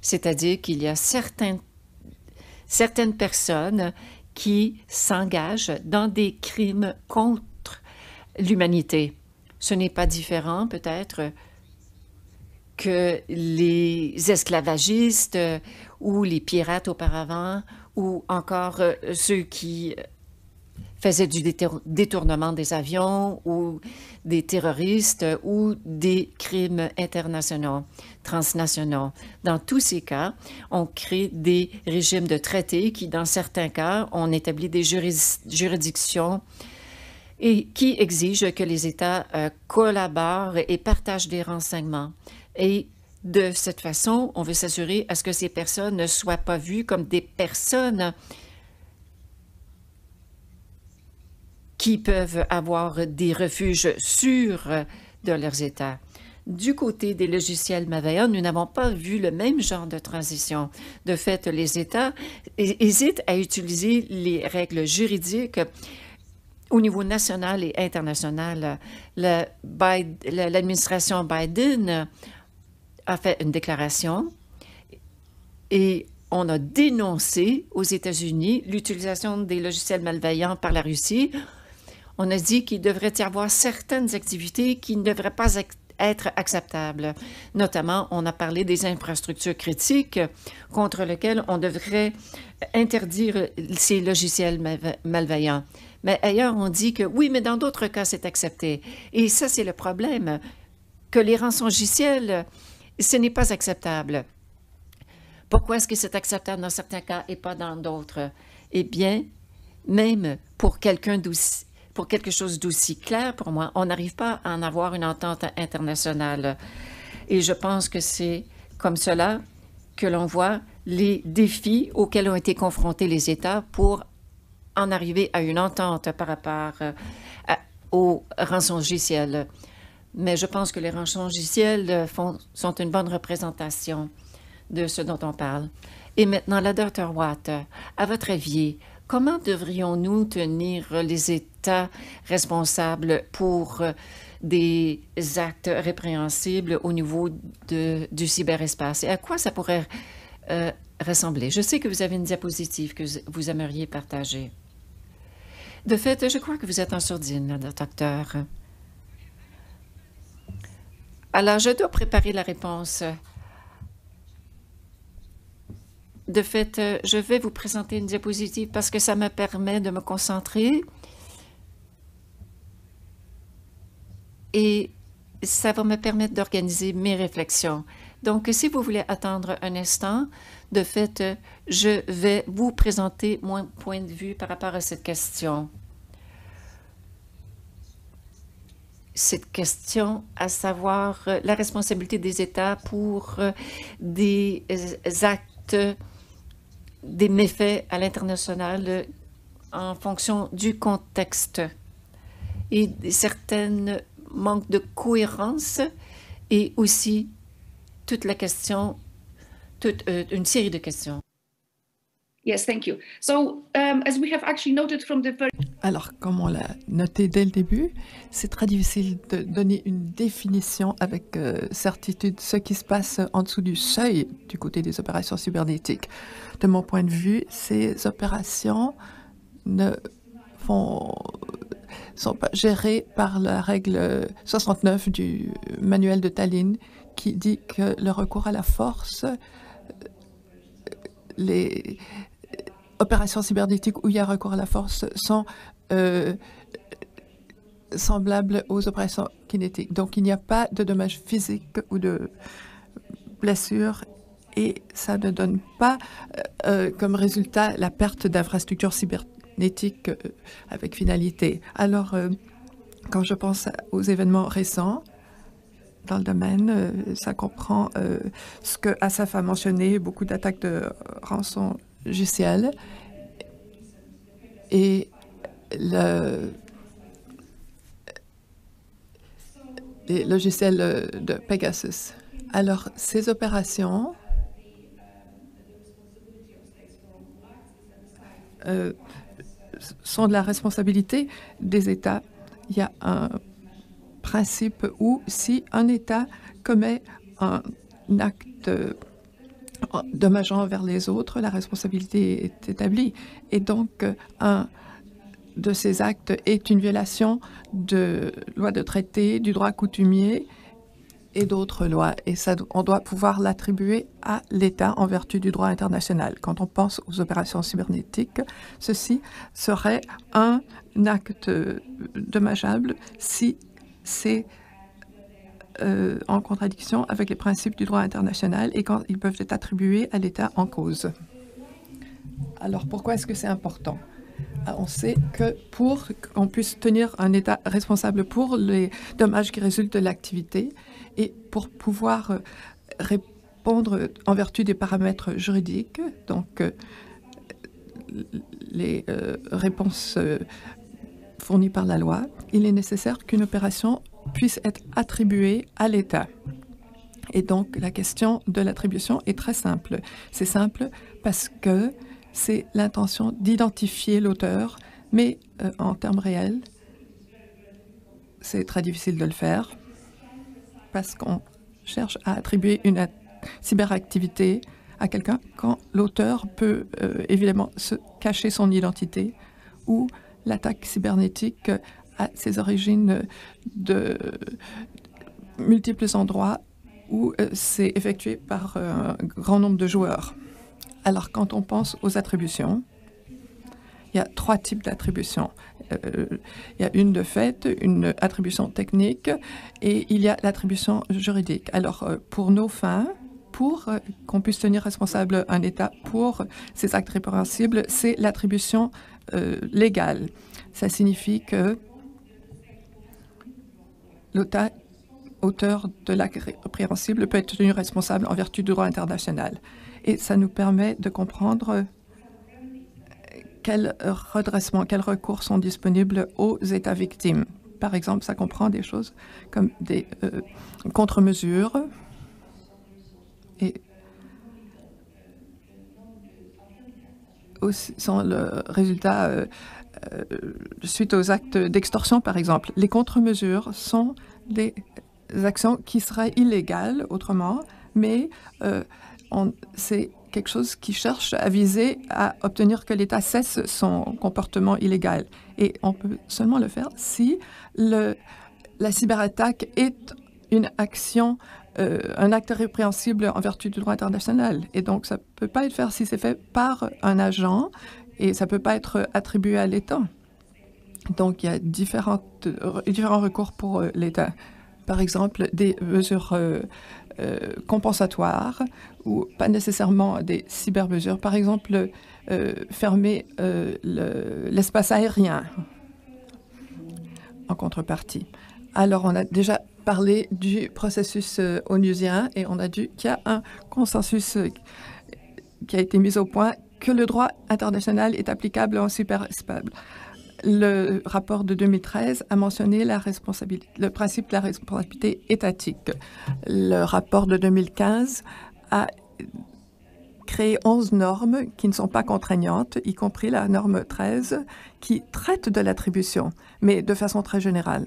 C'est-à-dire qu'il y a certaines personnes qui s'engagent dans des crimes contre l'humanité. Ce n'est pas différent, peut-être, que les esclavagistes ou les pirates auparavant, ou encore ceux qui faisaient du détournement des avions, ou des terroristes, ou des crimes internationaux, transnationaux. Dans tous ces cas, on crée des régimes de traités qui, dans certains cas, on établit des juridictions et qui exigent que les États collaborent et partagent des renseignements. Et de cette façon, on veut s'assurer à ce que ces personnes ne soient pas vues comme des personnes qui peuvent avoir des refuges sûrs de leurs États. Du côté des logiciels malveillants, nous n'avons pas vu le même genre de transition. De fait, les États hésitent à utiliser les règles juridiques au niveau national et international. L'administration Biden a fait une déclaration et on a dénoncé aux États-Unis l'utilisation des logiciels malveillants par la Russie. On a dit qu'il devrait y avoir certaines activités qui ne devraient pas être acceptables. Notamment, on a parlé des infrastructures critiques contre lesquelles on devrait interdire ces logiciels malveillants. Mais ailleurs, on dit que oui, mais dans d'autres cas, c'est accepté. Et ça, c'est le problème, que les rançongiciels, ce n'est pas acceptable. Pourquoi est-ce que c'est acceptable dans certains cas et pas dans d'autres? Eh bien, même pour quelque chose d'aussi clair pour moi, on n'arrive pas à en avoir une entente internationale. Et je pense que c'est comme cela que l'on voit les défis auxquels ont été confrontés les États pour en arriver à une entente par rapport aux rançongiciels. Mais je pense que les rançongiciels sont une bonne représentation de ce dont on parle. Et maintenant, la Dr. Watt, à votre avis, comment devrions-nous tenir les États responsables pour des actes répréhensibles au niveau du cyberespace? Et à quoi ça pourrait ressembler? Je sais que vous avez une diapositive que vous aimeriez partager. De fait, je crois que vous êtes en sourdine, docteur. Alors, je dois préparer la réponse. De fait, je vais vous présenter une diapositive parce que ça me permet de me concentrer et ça va me permettre d'organiser mes réflexions. Donc, si vous voulez attendre un instant, de fait, je vais vous présenter mon point de vue par rapport à cette question. Cette question, à savoir la responsabilité des États pour des actes, des méfaits à l'international en fonction du contexte et certains manques de cohérence et aussi toute la question, une série de questions. Yes, thank you. So, as we have actually noted from the very... Alors, comme on l'a noté dès le début, c'est très difficile de donner une définition avec certitude ce qui se passe en dessous du seuil du côté des opérations cybernétiques. De mon point de vue, ces opérations ne sont pas gérées par la règle 69 du manuel de Tallinn qui dit que le recours à la force, les opérations cybernétiques où il y a recours à la force sont semblables aux opérations kinétiques. Donc, il n'y a pas de dommages physiques ou de blessures et ça ne donne pas comme résultat la perte d'infrastructures cybernétiques avec finalité. Alors, quand je pense aux événements récents dans le domaine, ça comprend ce que Asaf a mentionné, beaucoup d'attaques de rançongiciel et les logiciels de Pegasus. Alors, ces opérations sont de la responsabilité des États. Il y a un principe où si un État commet un acte dommageant vers les autres, la responsabilité est établie. Et donc, un de ces actes est une violation de loi de traité, du droit coutumier et d'autres lois. Et ça, on doit pouvoir l'attribuer à l'État en vertu du droit international. Quand on pense aux opérations cybernétiques, ceci serait un acte dommageable si c'est en contradiction avec les principes du droit international et quand ils peuvent être attribués à l'État en cause. Alors, pourquoi est-ce que c'est important? On sait que pour qu'on puisse tenir un État responsable pour les dommages qui résultent de l'activité et pour pouvoir répondre en vertu des paramètres juridiques, donc les réponses fournies par la loi, il est nécessaire qu'une opération puisse être attribuée à l'État. Et donc, la question de l'attribution est très simple. C'est simple parce que c'est l'intention d'identifier l'auteur, mais en termes réels, c'est très difficile de le faire parce qu'on cherche à attribuer une cyberactivité à quelqu'un quand l'auteur peut évidemment se cacher son identité ou l'attaque cybernétique a ses origines de multiples endroits où c'est effectué par un grand nombre de joueurs. Alors, quand on pense aux attributions, il y a 3 types d'attributions. Il y a une de fait, une attribution technique, et il y a l'attribution juridique. Alors, pour nos fins, pour qu'on puisse tenir responsable un État pour ces actes répréhensibles, c'est l'attribution légale. Ça signifie que l'auteur de l'acte répréhensible peut être tenu responsable en vertu du droit international. Et ça nous permet de comprendre quel redressement, quels recours sont disponibles aux États victimes. Par exemple, ça comprend des choses comme des contre-mesures et aussi sont le résultat suite aux actes d'extorsion, par exemple. Les contre-mesures sont des actions qui seraient illégales autrement, mais c'est quelque chose qui cherche à viser à obtenir que l'État cesse son comportement illégal. Et on peut seulement le faire si la cyberattaque est une action, un acte répréhensible en vertu du droit international. Et donc, ça ne peut pas être fait si c'est fait par un agent et ça ne peut pas être attribué à l'État. Donc, il y a différents recours pour l'État. Par exemple, des mesures compensatoires ou pas nécessairement des cybermesures. Par exemple, fermer l'espace aérien en contrepartie. Alors, on a déjà parlé du processus onusien et on a dit qu'il y a un consensus qui a été mis au point que le droit international est applicable en cyberespace. Le rapport de 2013 a mentionné le principe de la responsabilité étatique. Le rapport de 2015 a créé 11 normes qui ne sont pas contraignantes, y compris la norme 13, qui traite de l'attribution, mais de façon très générale.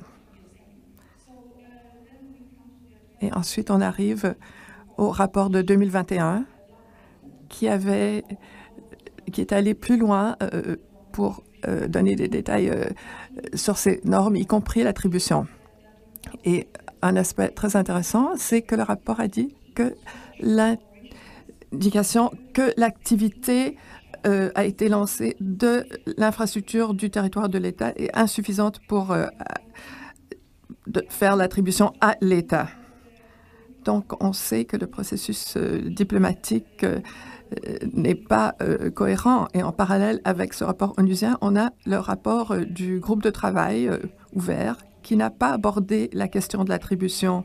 Et ensuite, on arrive au rapport de 2021 qui est allé plus loin pour donner des détails sur ces normes, y compris l'attribution. Et un aspect très intéressant, c'est que le rapport a dit que l'indication que l'activité a été lancée de l'infrastructure du territoire de l'État est insuffisante pour faire l'attribution à l'État. Donc, on sait que le processus diplomatique n'est pas cohérent. Et en parallèle avec ce rapport onusien, on a le rapport du groupe de travail ouvert qui n'a pas abordé la question de l'attribution.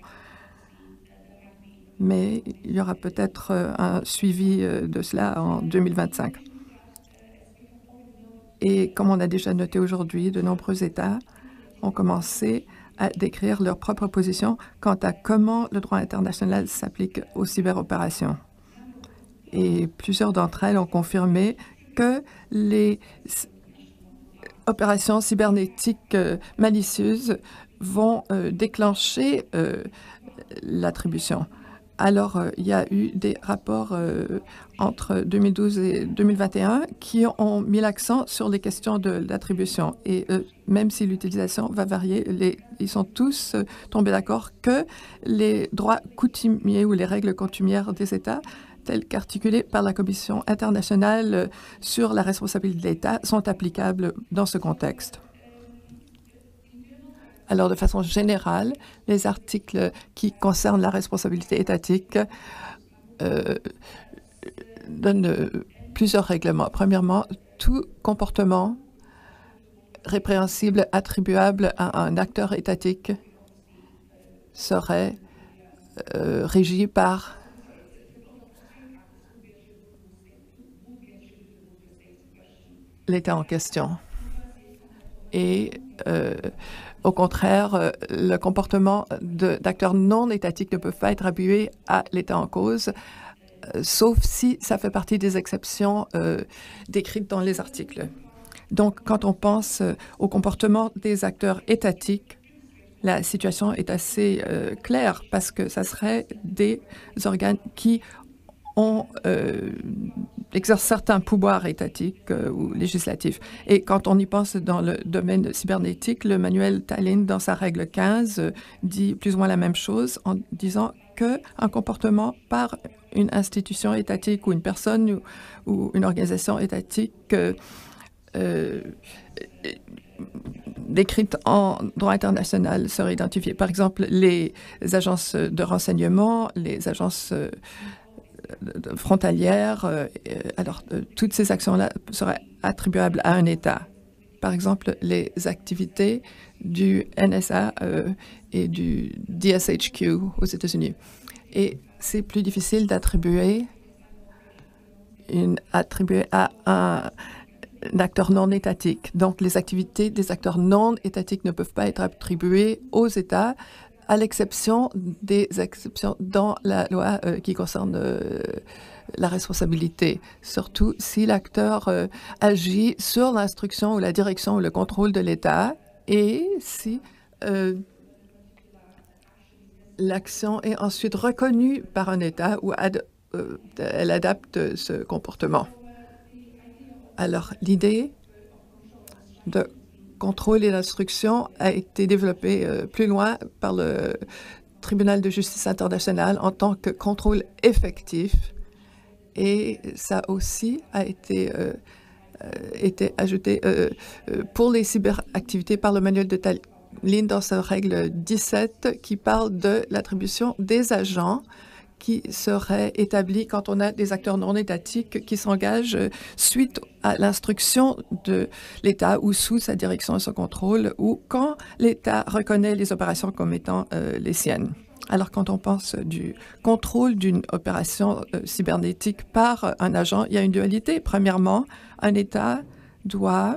Mais il y aura peut-être un suivi de cela en 2025. Et comme on a déjà noté aujourd'hui, de nombreux États ont commencé à décrire leur propre position quant à comment le droit international s'applique aux cyberopérations. Et plusieurs d'entre elles ont confirmé que les opérations cybernétiques malicieuses vont déclencher l'attribution. Alors, il y a eu des rapports entre 2012 et 2021 qui ont mis l'accent sur les questions d'attribution. Et même si l'utilisation va varier, ils sont tous tombés d'accord que les droits coutumiers ou les règles coutumières des États, telles qu'articulées par la Commission internationale sur la responsabilité de l'État, sont applicables dans ce contexte. Alors, de façon générale, les articles qui concernent la responsabilité étatique donnent plusieurs règlements. Premièrement, tout comportement répréhensible attribuable à un acteur étatique serait régi par l'État en question. Et au contraire, le comportement d'acteurs non étatiques ne peut pas être attribué à l'État en cause, sauf si ça fait partie des exceptions décrites dans les articles. Donc, quand on pense au comportement des acteurs étatiques, la situation est assez claire parce que ça serait des organes qui exercent certains pouvoirs étatiques ou législatifs. Et quand on y pense dans le domaine cybernétique, le manuel Tallinn, dans sa règle 15, dit plus ou moins la même chose en disant qu'un comportement par une institution étatique ou une personne ou une organisation étatique décrite en droit international serait identifiée. Par exemple, les agences de renseignement, les agences frontalières, alors toutes ces actions-là seraient attribuables à un État. Par exemple, les activités du NSA et du DSHQ aux États-Unis. Et c'est plus difficile d'attribuer à un acteur non étatique. Donc, les activités des acteurs non étatiques ne peuvent pas être attribuées aux États, à l'exception des exceptions dans la loi qui concerne la responsabilité, surtout si l'acteur agit sur l'instruction ou la direction ou le contrôle de l'État et si l'action est ensuite reconnue par un État ou elle adapte ce comportement. Alors, l'idée de contrôle et d'instruction a été développée plus loin par le Tribunal de justice international en tant que contrôle effectif. Et ça aussi a été ajouté pour les cyberactivités par le manuel de Tallinn dans sa règle 17 qui parle de l'attribution des agents qui serait établie quand on a des acteurs non étatiques qui s'engagent suite à l'instruction de l'État ou sous sa direction et son contrôle ou quand l'État reconnaît les opérations comme étant les siennes. Alors, quand on pense du contrôle d'une opération cybernétique par un agent, il y a une dualité. Premièrement, un État doit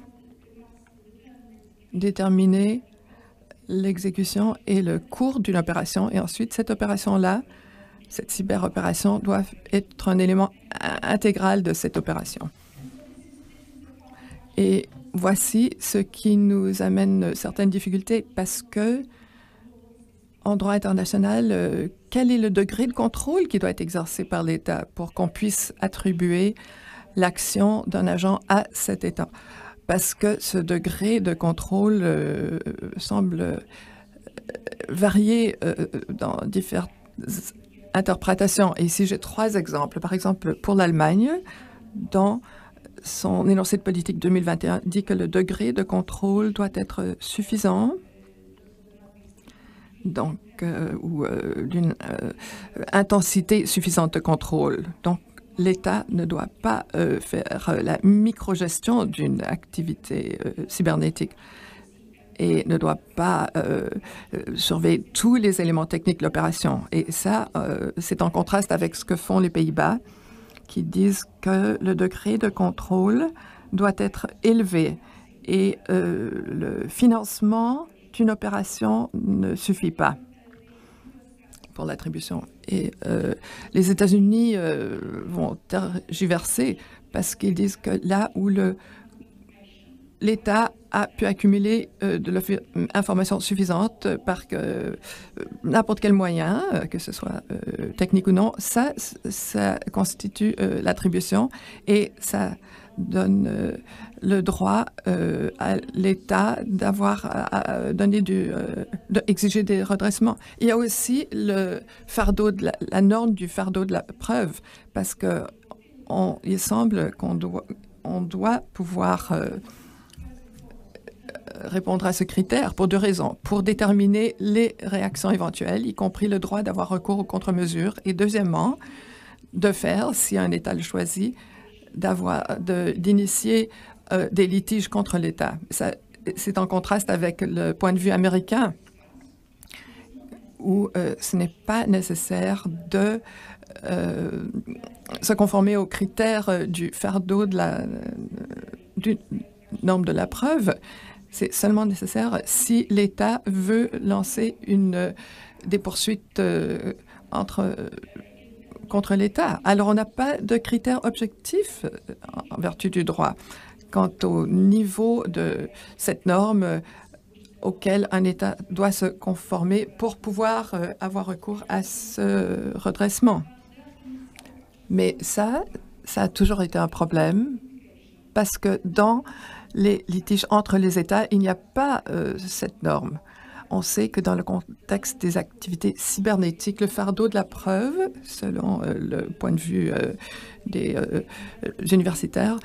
déterminer l'exécution et le cours d'une opération. Et ensuite, cette opération-là, cette cyberopération doit être un élément intégral de cette opération. Et voici ce qui nous amène certaines difficultés parce que en droit international, quel est le degré de contrôle qui doit être exercé par l'État pour qu'on puisse attribuer l'action d'un agent à cet État? Parce que ce degré de contrôle semble varier dans différentes interprétations. Et ici, j'ai 3 exemples. Par exemple, pour l'Allemagne, dans son énoncé de politique 2021, dit que le degré de contrôle doit être suffisant, donc, ou d'une intensité suffisante de contrôle. Donc, l'État ne doit pas faire la microgestion d'une activité cybernétique et ne doit pas surveiller tous les éléments techniques de l'opération. Et ça, c'est en contraste avec ce que font les Pays-Bas, qui disent que le degré de contrôle doit être élevé et le financement d'une opération ne suffit pas pour l'attribution. Et les États-Unis vont tergiverser parce qu'ils disent que là où le l'État a pu accumuler de l'information suffisante par n'importe quel moyen, que ce soit technique ou non, ça constitue l'attribution et ça donne le droit à l'État d'exiger des redressements. Il y a aussi le fardeau la norme du fardeau de la preuve, parce que il semble qu'on doit pouvoir répondre à ce critère pour deux raisons. Pour déterminer les réactions éventuelles, y compris le droit d'avoir recours aux contre-mesures, et deuxièmement, de faire, si un État le choisit, d'initier des litiges contre l'État. C'est en contraste avec le point de vue américain, où ce n'est pas nécessaire de se conformer aux critères du fardeau du norme de la preuve. C'est seulement nécessaire si l'État veut lancer des poursuites contre l'État. Alors, on n'a pas de critères objectifs en vertu du droit quant au niveau de cette norme auquel un État doit se conformer pour pouvoir avoir recours à ce redressement. Mais ça a toujours été un problème parce que dans les litiges entre les États, il n'y a pas cette norme. On sait que dans le contexte des activités cybernétiques, le fardeau de la preuve, selon le point de vue des universitaires,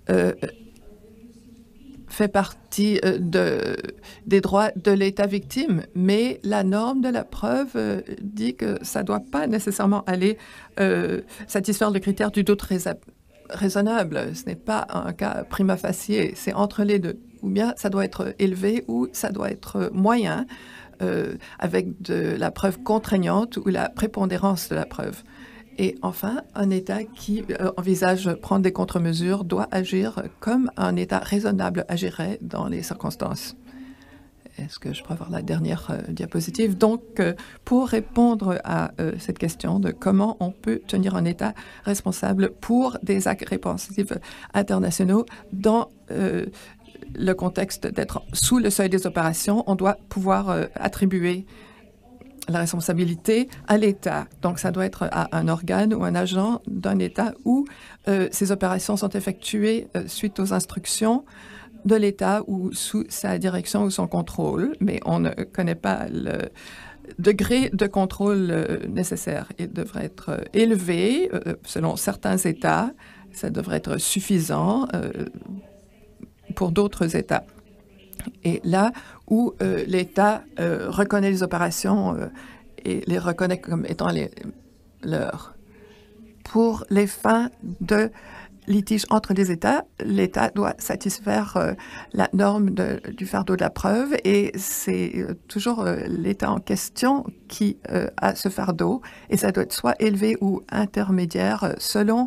fait partie des droits de l'État victime, mais la norme de la preuve dit que ça ne doit pas nécessairement aller satisfaire le critère du doute raisonnable. Ce n'est pas un cas prima facie, c'est entre les deux. Ou bien ça doit être élevé ou ça doit être moyen avec de la preuve contraignante ou la prépondérance de la preuve. Et enfin, un État qui envisage prendre des contre-mesures doit agir comme un État raisonnable agirait dans les circonstances. Est-ce que je peux avoir la dernière diapositive? Donc, pour répondre à cette question de comment on peut tenir un État responsable pour des actes répréhensibles internationaux dans le contexte d'être sous le seuil des opérations, on doit pouvoir attribuer la responsabilité à l'État. Donc, ça doit être à un organe ou un agent d'un État où ces opérations sont effectuées suite aux instructions de l'État ou sous sa direction ou son contrôle, mais on ne connaît pas le degré de contrôle nécessaire. Il devrait être élevé selon certains États. Ça devrait être suffisant pour d'autres États. Et là où l'État reconnaît les opérations et les reconnaît comme étant leurs. Pour les fins de litige entre les États, l'État doit satisfaire la norme du fardeau de la preuve et c'est toujours l'État en question qui a ce fardeau et ça doit être soit élevé ou intermédiaire selon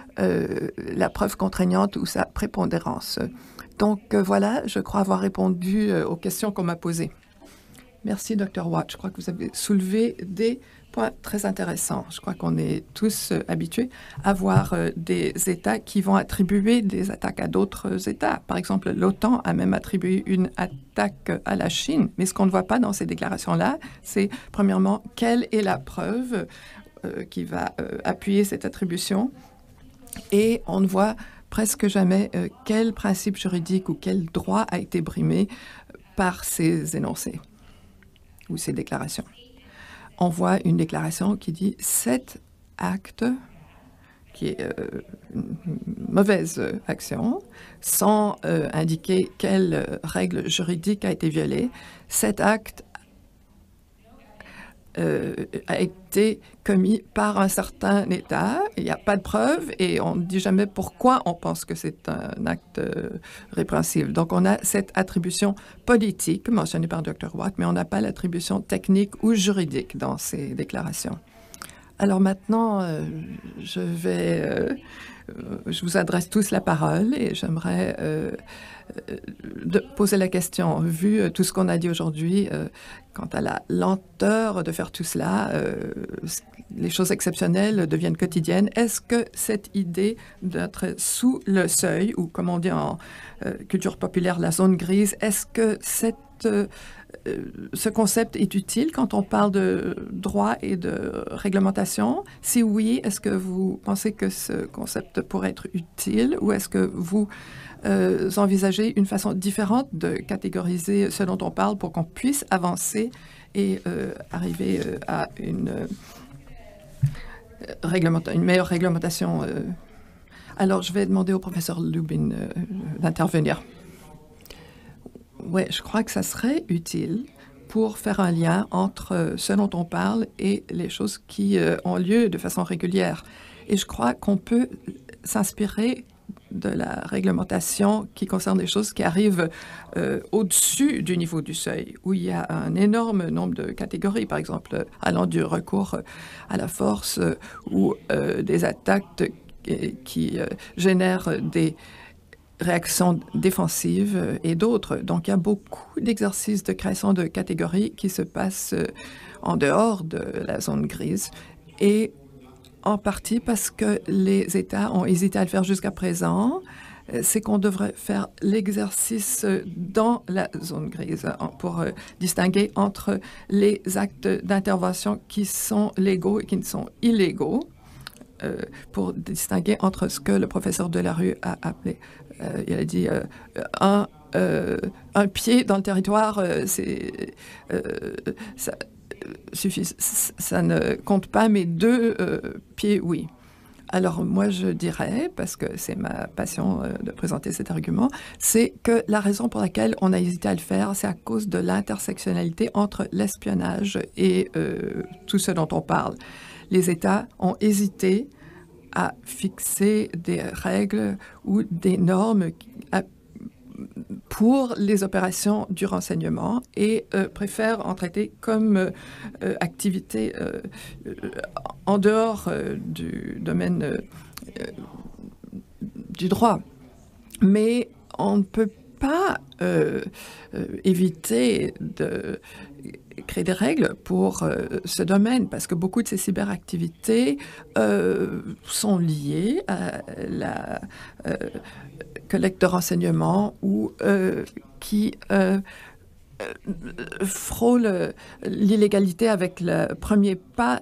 la preuve contraignante ou sa prépondérance. Donc voilà, je crois avoir répondu aux questions qu'on m'a posées. Merci, Dr. Watt. Je crois que vous avez soulevé des points très intéressants. Je crois qu'on est tous habitués à voir des États qui vont attribuer des attaques à d'autres États. Par exemple, l'OTAN a même attribué une attaque à la Chine. Mais ce qu'on ne voit pas dans ces déclarations-là, c'est premièrement, quelle est la preuve qui va appuyer cette attribution? Et on ne voit presque jamais quel principe juridique ou quel droit a été brimé par ces énoncés ou ces déclarations. On voit une déclaration qui dit « cet acte » qui est une mauvaise action, sans indiquer quelle règle juridique a été violée. Cet acte a été commis par un certain État. Il n'y a pas de preuve et on ne dit jamais pourquoi on pense que c'est un acte répréhensible. Donc, on a cette attribution politique mentionnée par Dr. Watt, mais on n'a pas l'attribution technique ou juridique dans ces déclarations. Alors maintenant, je vous adresse tous la parole et j'aimerais poser la question. Vu tout ce qu'on a dit aujourd'hui quant à la lenteur de faire tout cela, les choses exceptionnelles deviennent quotidiennes. Est-ce que cette idée d'être sous le seuil, ou comme on dit en culture populaire, la zone grise, est-ce que ce concept est utile quand on parle de droit et de réglementation? Si oui, est-ce que vous pensez que ce concept pourrait être utile, ou est-ce que vous envisagez une façon différente de catégoriser ce dont on parle pour qu'on puisse avancer et arriver à une meilleure réglementation? Alors, je vais demander au professeur Lubin d'intervenir. Oui, je crois que ça serait utile pour faire un lien entre ce dont on parle et les choses qui ont lieu de façon régulière. Et je crois qu'on peut s'inspirer de la réglementation qui concerne les choses qui arrivent au-dessus du niveau du seuil, où il y a un énorme nombre de catégories, par exemple, allant du recours à la force ou des attaques qui génèrent des réactions défensives et d'autres. Donc, il y a beaucoup d'exercices de création de catégories qui se passent en dehors de la zone grise, et en partie parce que les États ont hésité à le faire jusqu'à présent. C'est qu'on devrait faire l'exercice dans la zone grise pour distinguer entre les actes d'intervention qui sont légaux et qui ne sont illégaux, pour distinguer entre ce que le professeur Delarue a appelé, il a dit un pied dans le territoire, ça suffit, ça ne compte pas, mais 2 pieds, oui. Alors moi je dirais, parce que c'est ma passion de présenter cet argument, c'est que la raison pour laquelle on a hésité à le faire, c'est à cause de l'intersectionnalité entre l'espionnage et tout ce dont on parle. Les États ont hésité à fixer des règles ou des normes pour les opérations du renseignement et préfèrent en traiter comme activité en dehors du domaine du droit. Mais on ne peut pas éviter de créer des règles pour ce domaine, parce que beaucoup de ces cyberactivités sont liées à la collecte de renseignements ou qui frôlent l'illégalité avec le premier pas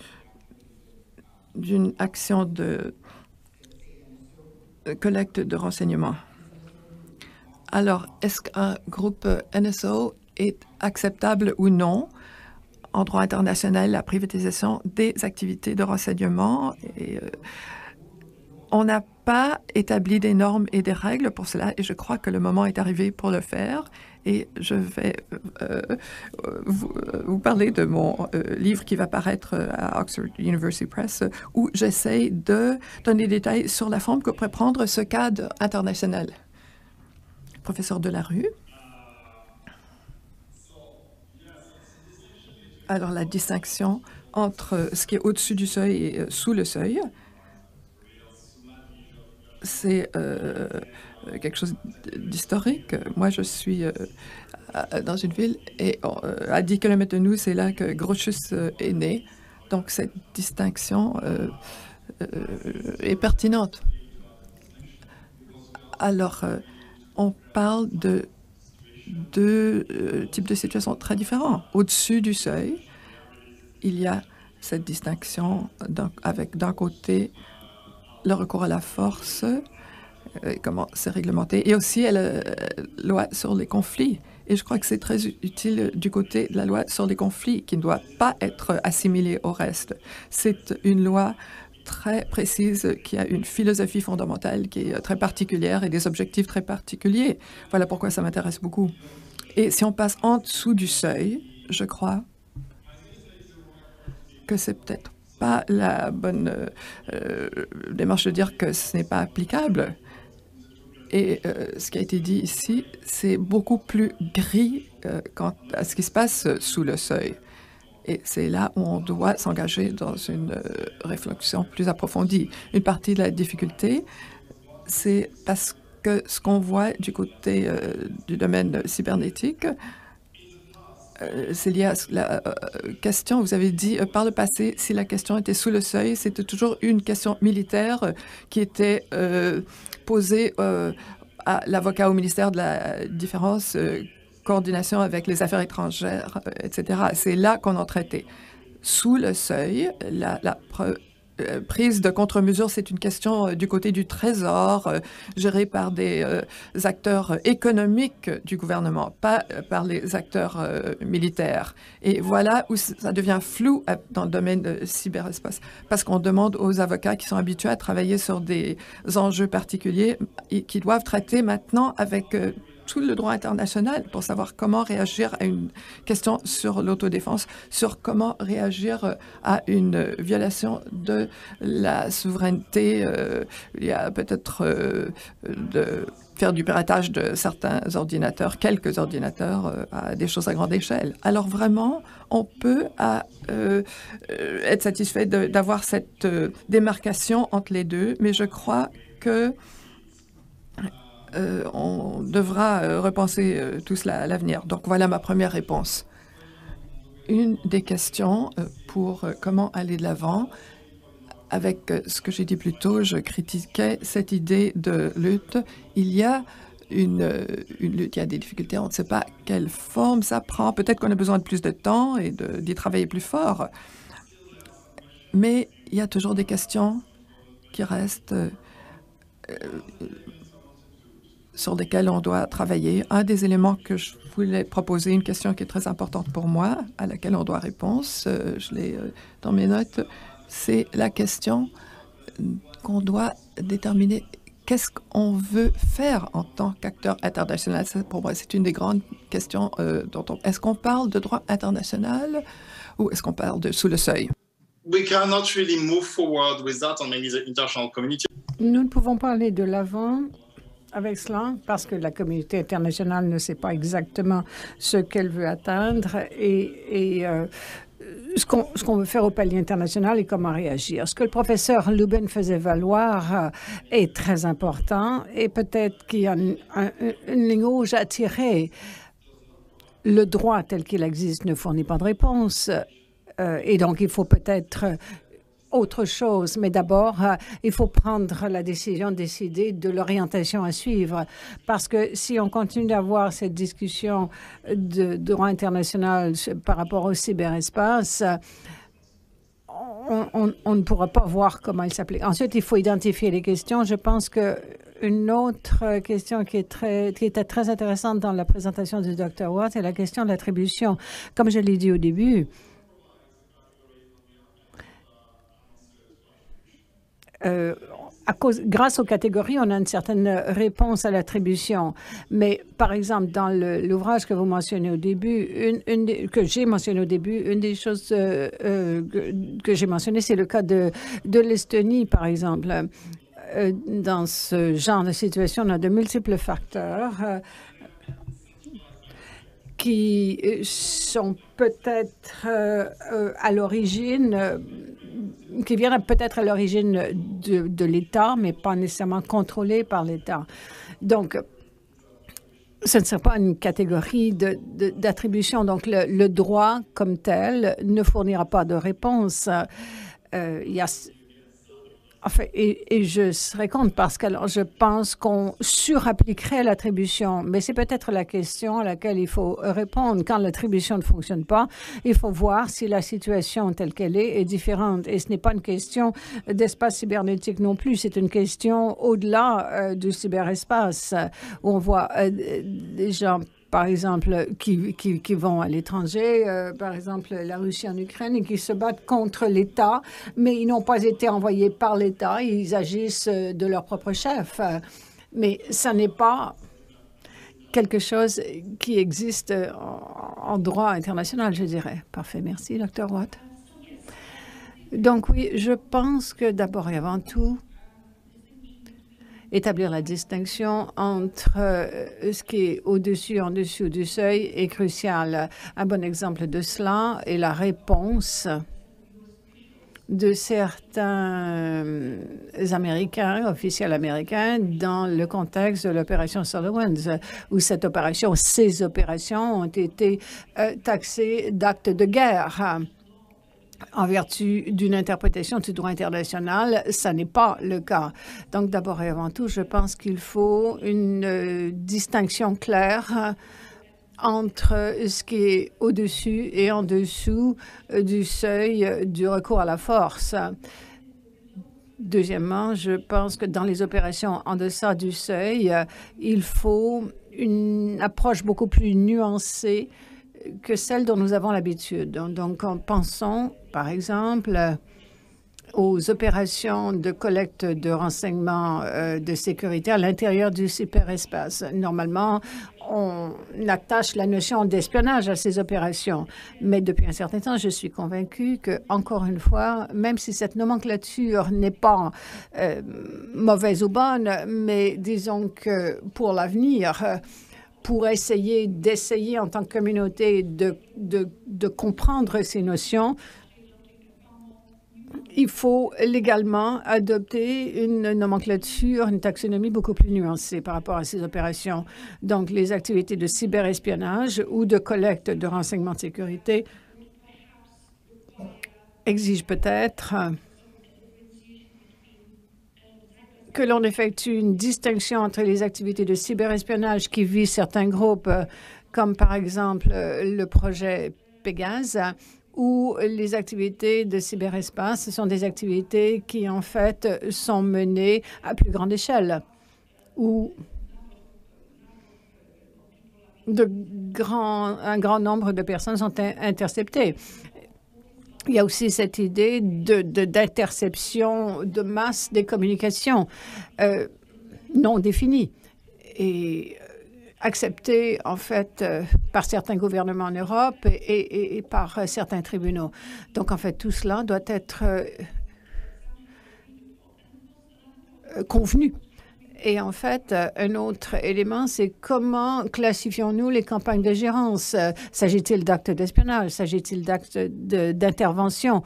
d'une action de collecte de renseignements. Alors, est-ce qu'un groupe NSO est acceptable ou non en droit international, la privatisation des activités de renseignement? Et, on n'a pas établi des normes et des règles pour cela, et je crois que le moment est arrivé pour le faire. Et je vais vous parler de mon livre qui va paraître à Oxford University Press, où j'essaie de donner des détails sur la forme que pourrait prendre ce cadre international. Professeur Delarue. Alors, la distinction entre ce qui est au-dessus du seuil et sous le seuil, c'est quelque chose d'historique. Moi, je suis dans une ville et à 10 km de nous, c'est là que Grotius est né. Donc, cette distinction est pertinente. Alors, on parle de 2 types de situations très différents. Au-dessus du seuil, il y a cette distinction avec d'un côté le recours à la force, comment c'est réglementé, et aussi la loi sur les conflits. Et je crois que c'est très utile du côté de la loi sur les conflits, qui ne doit pas être assimilée au reste. C'est une loi très précise, qui a une philosophie fondamentale qui est très particulière et des objectifs très particuliers. Voilà pourquoi ça m'intéresse beaucoup. Et si on passe en dessous du seuil, je crois que c'est peut-être pas la bonne démarche de dire que ce n'est pas applicable. Et ce qui a été dit ici, c'est beaucoup plus gris quant à ce qui se passe sous le seuil. Et c'est là où on doit s'engager dans une réflexion plus approfondie. Une partie de la difficulté, c'est parce que ce qu'on voit du côté du domaine cybernétique, c'est lié à la question. Vous avez dit, par le passé, si la question était sous le seuil, c'était toujours une question militaire qui était posée à l'avocat au ministère de la Différence, coordination avec les affaires étrangères, etc. C'est là qu'on en traitait. Sous le seuil, la prise de contre-mesures, c'est une question du côté du Trésor, gérée par des acteurs économiques du gouvernement, pas par les acteurs militaires. Et voilà où ça devient flou dans le domaine de cyberespace, parce qu'on demande aux avocats qui sont habitués à travailler sur des enjeux particuliers et qui doivent traiter maintenant avec tout le droit international pour savoir comment réagir à une question sur l'autodéfense, sur comment réagir à une violation de la souveraineté. Il y a peut-être de faire du piratage de certains ordinateurs, quelques ordinateurs, à des choses à grande échelle. Alors vraiment, on peut être satisfait d'avoir cette démarcation entre les deux, mais je crois que on devra repenser tout cela à l'avenir. Donc voilà ma première réponse. Une des questions pour comment aller de l'avant. Avec ce que j'ai dit plus tôt, je critiquais cette idée de lutte. Il y a une lutte, il y a des difficultés, on ne sait pas quelle forme ça prend. Peut-être qu'on a besoin de plus de temps et d'y travailler plus fort. Mais il y a toujours des questions qui restent sur lesquels on doit travailler. Un des éléments que je voulais proposer, une question qui est très importante pour moi, à laquelle on doit réponse, je l'ai dans mes notes, c'est la question qu'on doit déterminer qu'est-ce qu'on veut faire en tant qu'acteur international. Pour moi, c'est une des grandes questions est-ce qu'on parle de droit international ou est-ce qu'on parle de sous le seuil? We cannot really move forward with that, and maybe the international community. Nous ne pouvons pas aller de l'avant avec cela, parce que la communauté internationale ne sait pas exactement ce qu'elle veut atteindre et ce qu'on veut faire au palier international et comment réagir. Ce que le professeur Lubin faisait valoir est très important et peut-être qu'il y a une ligne rouge à tirer. Le droit tel qu'il existe ne fournit pas de réponse et donc il faut peut-être autre chose, mais d'abord, il faut prendre la décision, décider de l'orientation à suivre, parce que si on continue d'avoir cette discussion de droit international par rapport au cyberespace, on ne pourra pas voir comment il s'applique. Ensuite, il faut identifier les questions. Je pense que une autre question qui était très intéressante dans la présentation du Dr. Watt est la question de l'attribution. Comme je l'ai dit au début, grâce aux catégories, on a une certaine réponse à l'attribution. Mais, par exemple, dans l'ouvrage que vous mentionnez au début, que j'ai mentionné au début, une des choses que j'ai mentionné, c'est le cas de l'Estonie, par exemple. Dans ce genre de situation, on a de multiples facteurs qui sont peut-être à l'origine qui viennent peut-être à l'origine de l'État, mais pas nécessairement contrôlés par l'État. Donc, ce ne serait pas une catégorie d'attribution. Donc, le droit comme tel ne fournira pas de réponse. Il y a... Enfin, et je serais contre parce que alors, je pense qu'on surappliquerait l'attribution. Mais c'est peut-être la question à laquelle il faut répondre. Quand l'attribution ne fonctionne pas, il faut voir si la situation telle qu'elle est différente. Et ce n'est pas une question d'espace cybernétique non plus. C'est une question au-delà du cyberespace où on voit des gens par exemple, qui vont à l'étranger, par exemple la Russie en Ukraine, et qui se battent contre l'État, mais ils n'ont pas été envoyés par l'État, ils agissent de leur propre chef. Mais ça n'est pas quelque chose qui existe en droit international, je dirais. Parfait, merci, Dr. Watt. Donc oui, je pense que d'abord et avant tout, établir la distinction entre ce qui est au-dessus, en dessous du seuil est crucial. Un bon exemple de cela est la réponse de certains Américains, officiels américains, dans le contexte de l'opération SolarWinds, où ces opérations ont été taxées d'actes de guerre. En vertu d'une interprétation du droit international, ça n'est pas le cas. Donc, d'abord et avant tout, je pense qu'il faut une distinction claire entre ce qui est au-dessus et en dessous du seuil du recours à la force. Deuxièmement, je pense que dans les opérations en deçà du seuil, il faut une approche beaucoup plus nuancée que celle dont nous avons l'habitude. Donc, pensons, par exemple, aux opérations de collecte de renseignements de sécurité à l'intérieur du cyberespace. Normalement, on attache la notion d'espionnage à ces opérations. Mais depuis un certain temps, je suis convaincue que, encore une fois, même si cette nomenclature n'est pas mauvaise ou bonne, mais disons que pour l'avenir, pour essayer en tant que communauté de comprendre ces notions, il faut légalement adopter une nomenclature, une taxonomie beaucoup plus nuancée par rapport à ces opérations. Donc, les activités de cyberespionnage ou de collecte de renseignements de sécurité exigent peut-être que l'on effectue une distinction entre les activités de cyberespionnage qui visent certains groupes, comme par exemple le projet Pégase, ou les activités de cyberespace. Ce sont des activités qui, en fait, sont menées à plus grande échelle, où un grand nombre de personnes sont interceptées. Il y a aussi cette idée d'interception de masse des communications non définies et acceptées, en fait, par certains gouvernements en Europe et par certains tribunaux. Donc, en fait, tout cela doit être convenu. Et en fait, un autre élément, c'est comment classifions-nous les campagnes de gérance? S'agit-il d'actes d'espionnage? S'agit-il d'actes d'intervention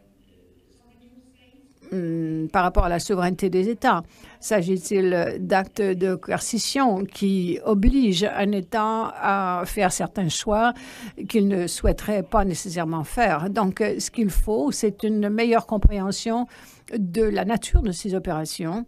par rapport à la souveraineté des États? S'agit-il d'actes de coercition qui obligent un État à faire certains choix qu'il ne souhaiterait pas nécessairement faire? Donc, ce qu'il faut, c'est une meilleure compréhension de la nature de ces opérations.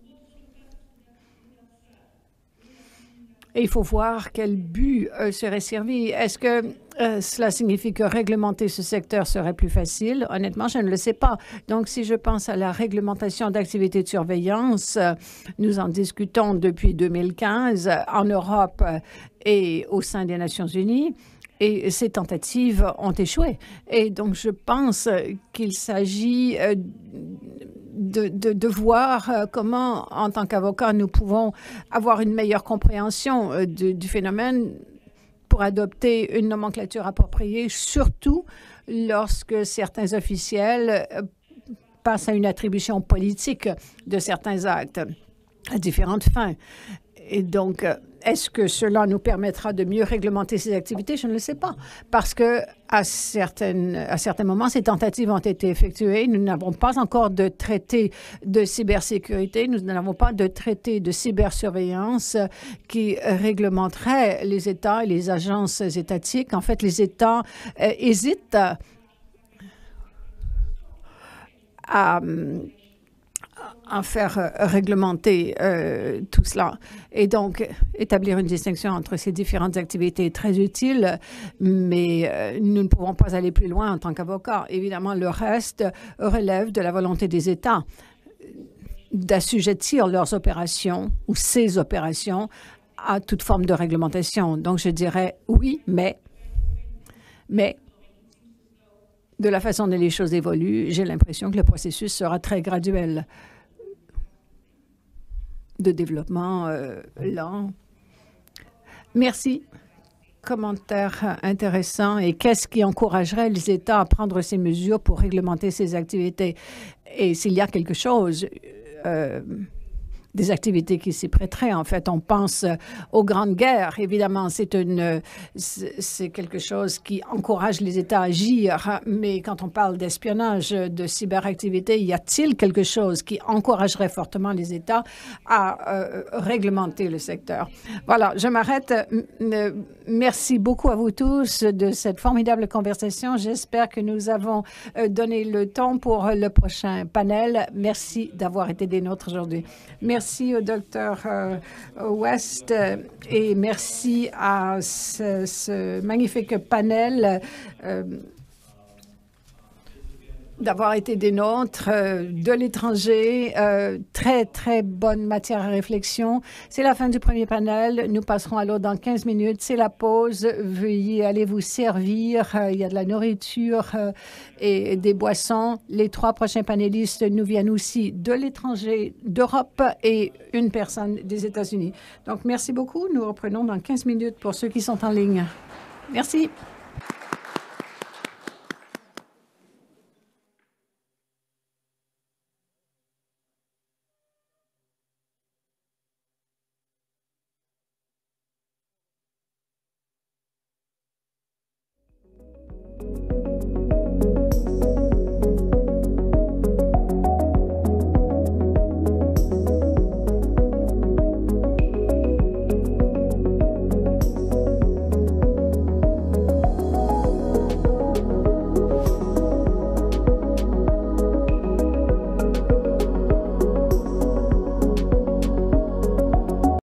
Et il faut voir quel but serait servi. Est-ce que cela signifie que réglementer ce secteur serait plus facile? Honnêtement, je ne le sais pas. Donc, si je pense à la réglementation d'activités de surveillance, nous en discutons depuis 2015 en Europe et au sein des Nations unies. Et ces tentatives ont échoué. Et donc, je pense qu'il s'agit de voir comment, en tant qu'avocat, nous pouvons avoir une meilleure compréhension du phénomène pour adopter une nomenclature appropriée, surtout lorsque certains officiels passent à une attribution politique de certains actes à différentes fins. Et donc, est-ce que cela nous permettra de mieux réglementer ces activités? Je ne le sais pas. Parce que à certains moments, ces tentatives ont été effectuées. Nous n'avons pas encore de traité de cybersécurité. Nous n'avons pas de traité de cybersurveillance qui réglementerait les États et les agences étatiques. En fait, les États hésitent à en faire réglementer tout cela. Et donc, établir une distinction entre ces différentes activités est très utile, mais nous ne pouvons pas aller plus loin en tant qu'avocats. Évidemment, le reste relève de la volonté des États d'assujettir leurs opérations ou ces opérations à toute forme de réglementation. Donc, je dirais oui, mais de la façon dont les choses évoluent, j'ai l'impression que le processus sera très graduel de développement lent. Merci. Commentaire intéressant. Et qu'est-ce qui encouragerait les États à prendre ces mesures pour réglementer ces activités? Et s'il y a quelque chose des activités qui s'y prêteraient. En fait, on pense aux grandes guerres. Évidemment, c'est quelque chose qui encourage les États à agir. Mais quand on parle d'espionnage, de cyberactivité, y a-t-il quelque chose qui encouragerait fortement les États à réglementer le secteur? Voilà, je m'arrête. Merci beaucoup à vous tous de cette formidable conversation. J'espère que nous avons donné le temps pour le prochain panel. Merci d'avoir été des nôtres aujourd'hui. Merci au Dr. West et merci à ce magnifique panel d'avoir été des nôtres, de l'étranger. Très, très bonne matière à réflexion. C'est la fin du premier panel. Nous passerons à l'autre dans 15 minutes. C'est la pause. Veuillez aller vous servir. Il y a de la nourriture et des boissons. Les 3 prochains panélistes nous viennent aussi de l'étranger, d'Europe et une personne des États-Unis. Donc, merci beaucoup. Nous reprenons dans 15 minutes pour ceux qui sont en ligne. Merci.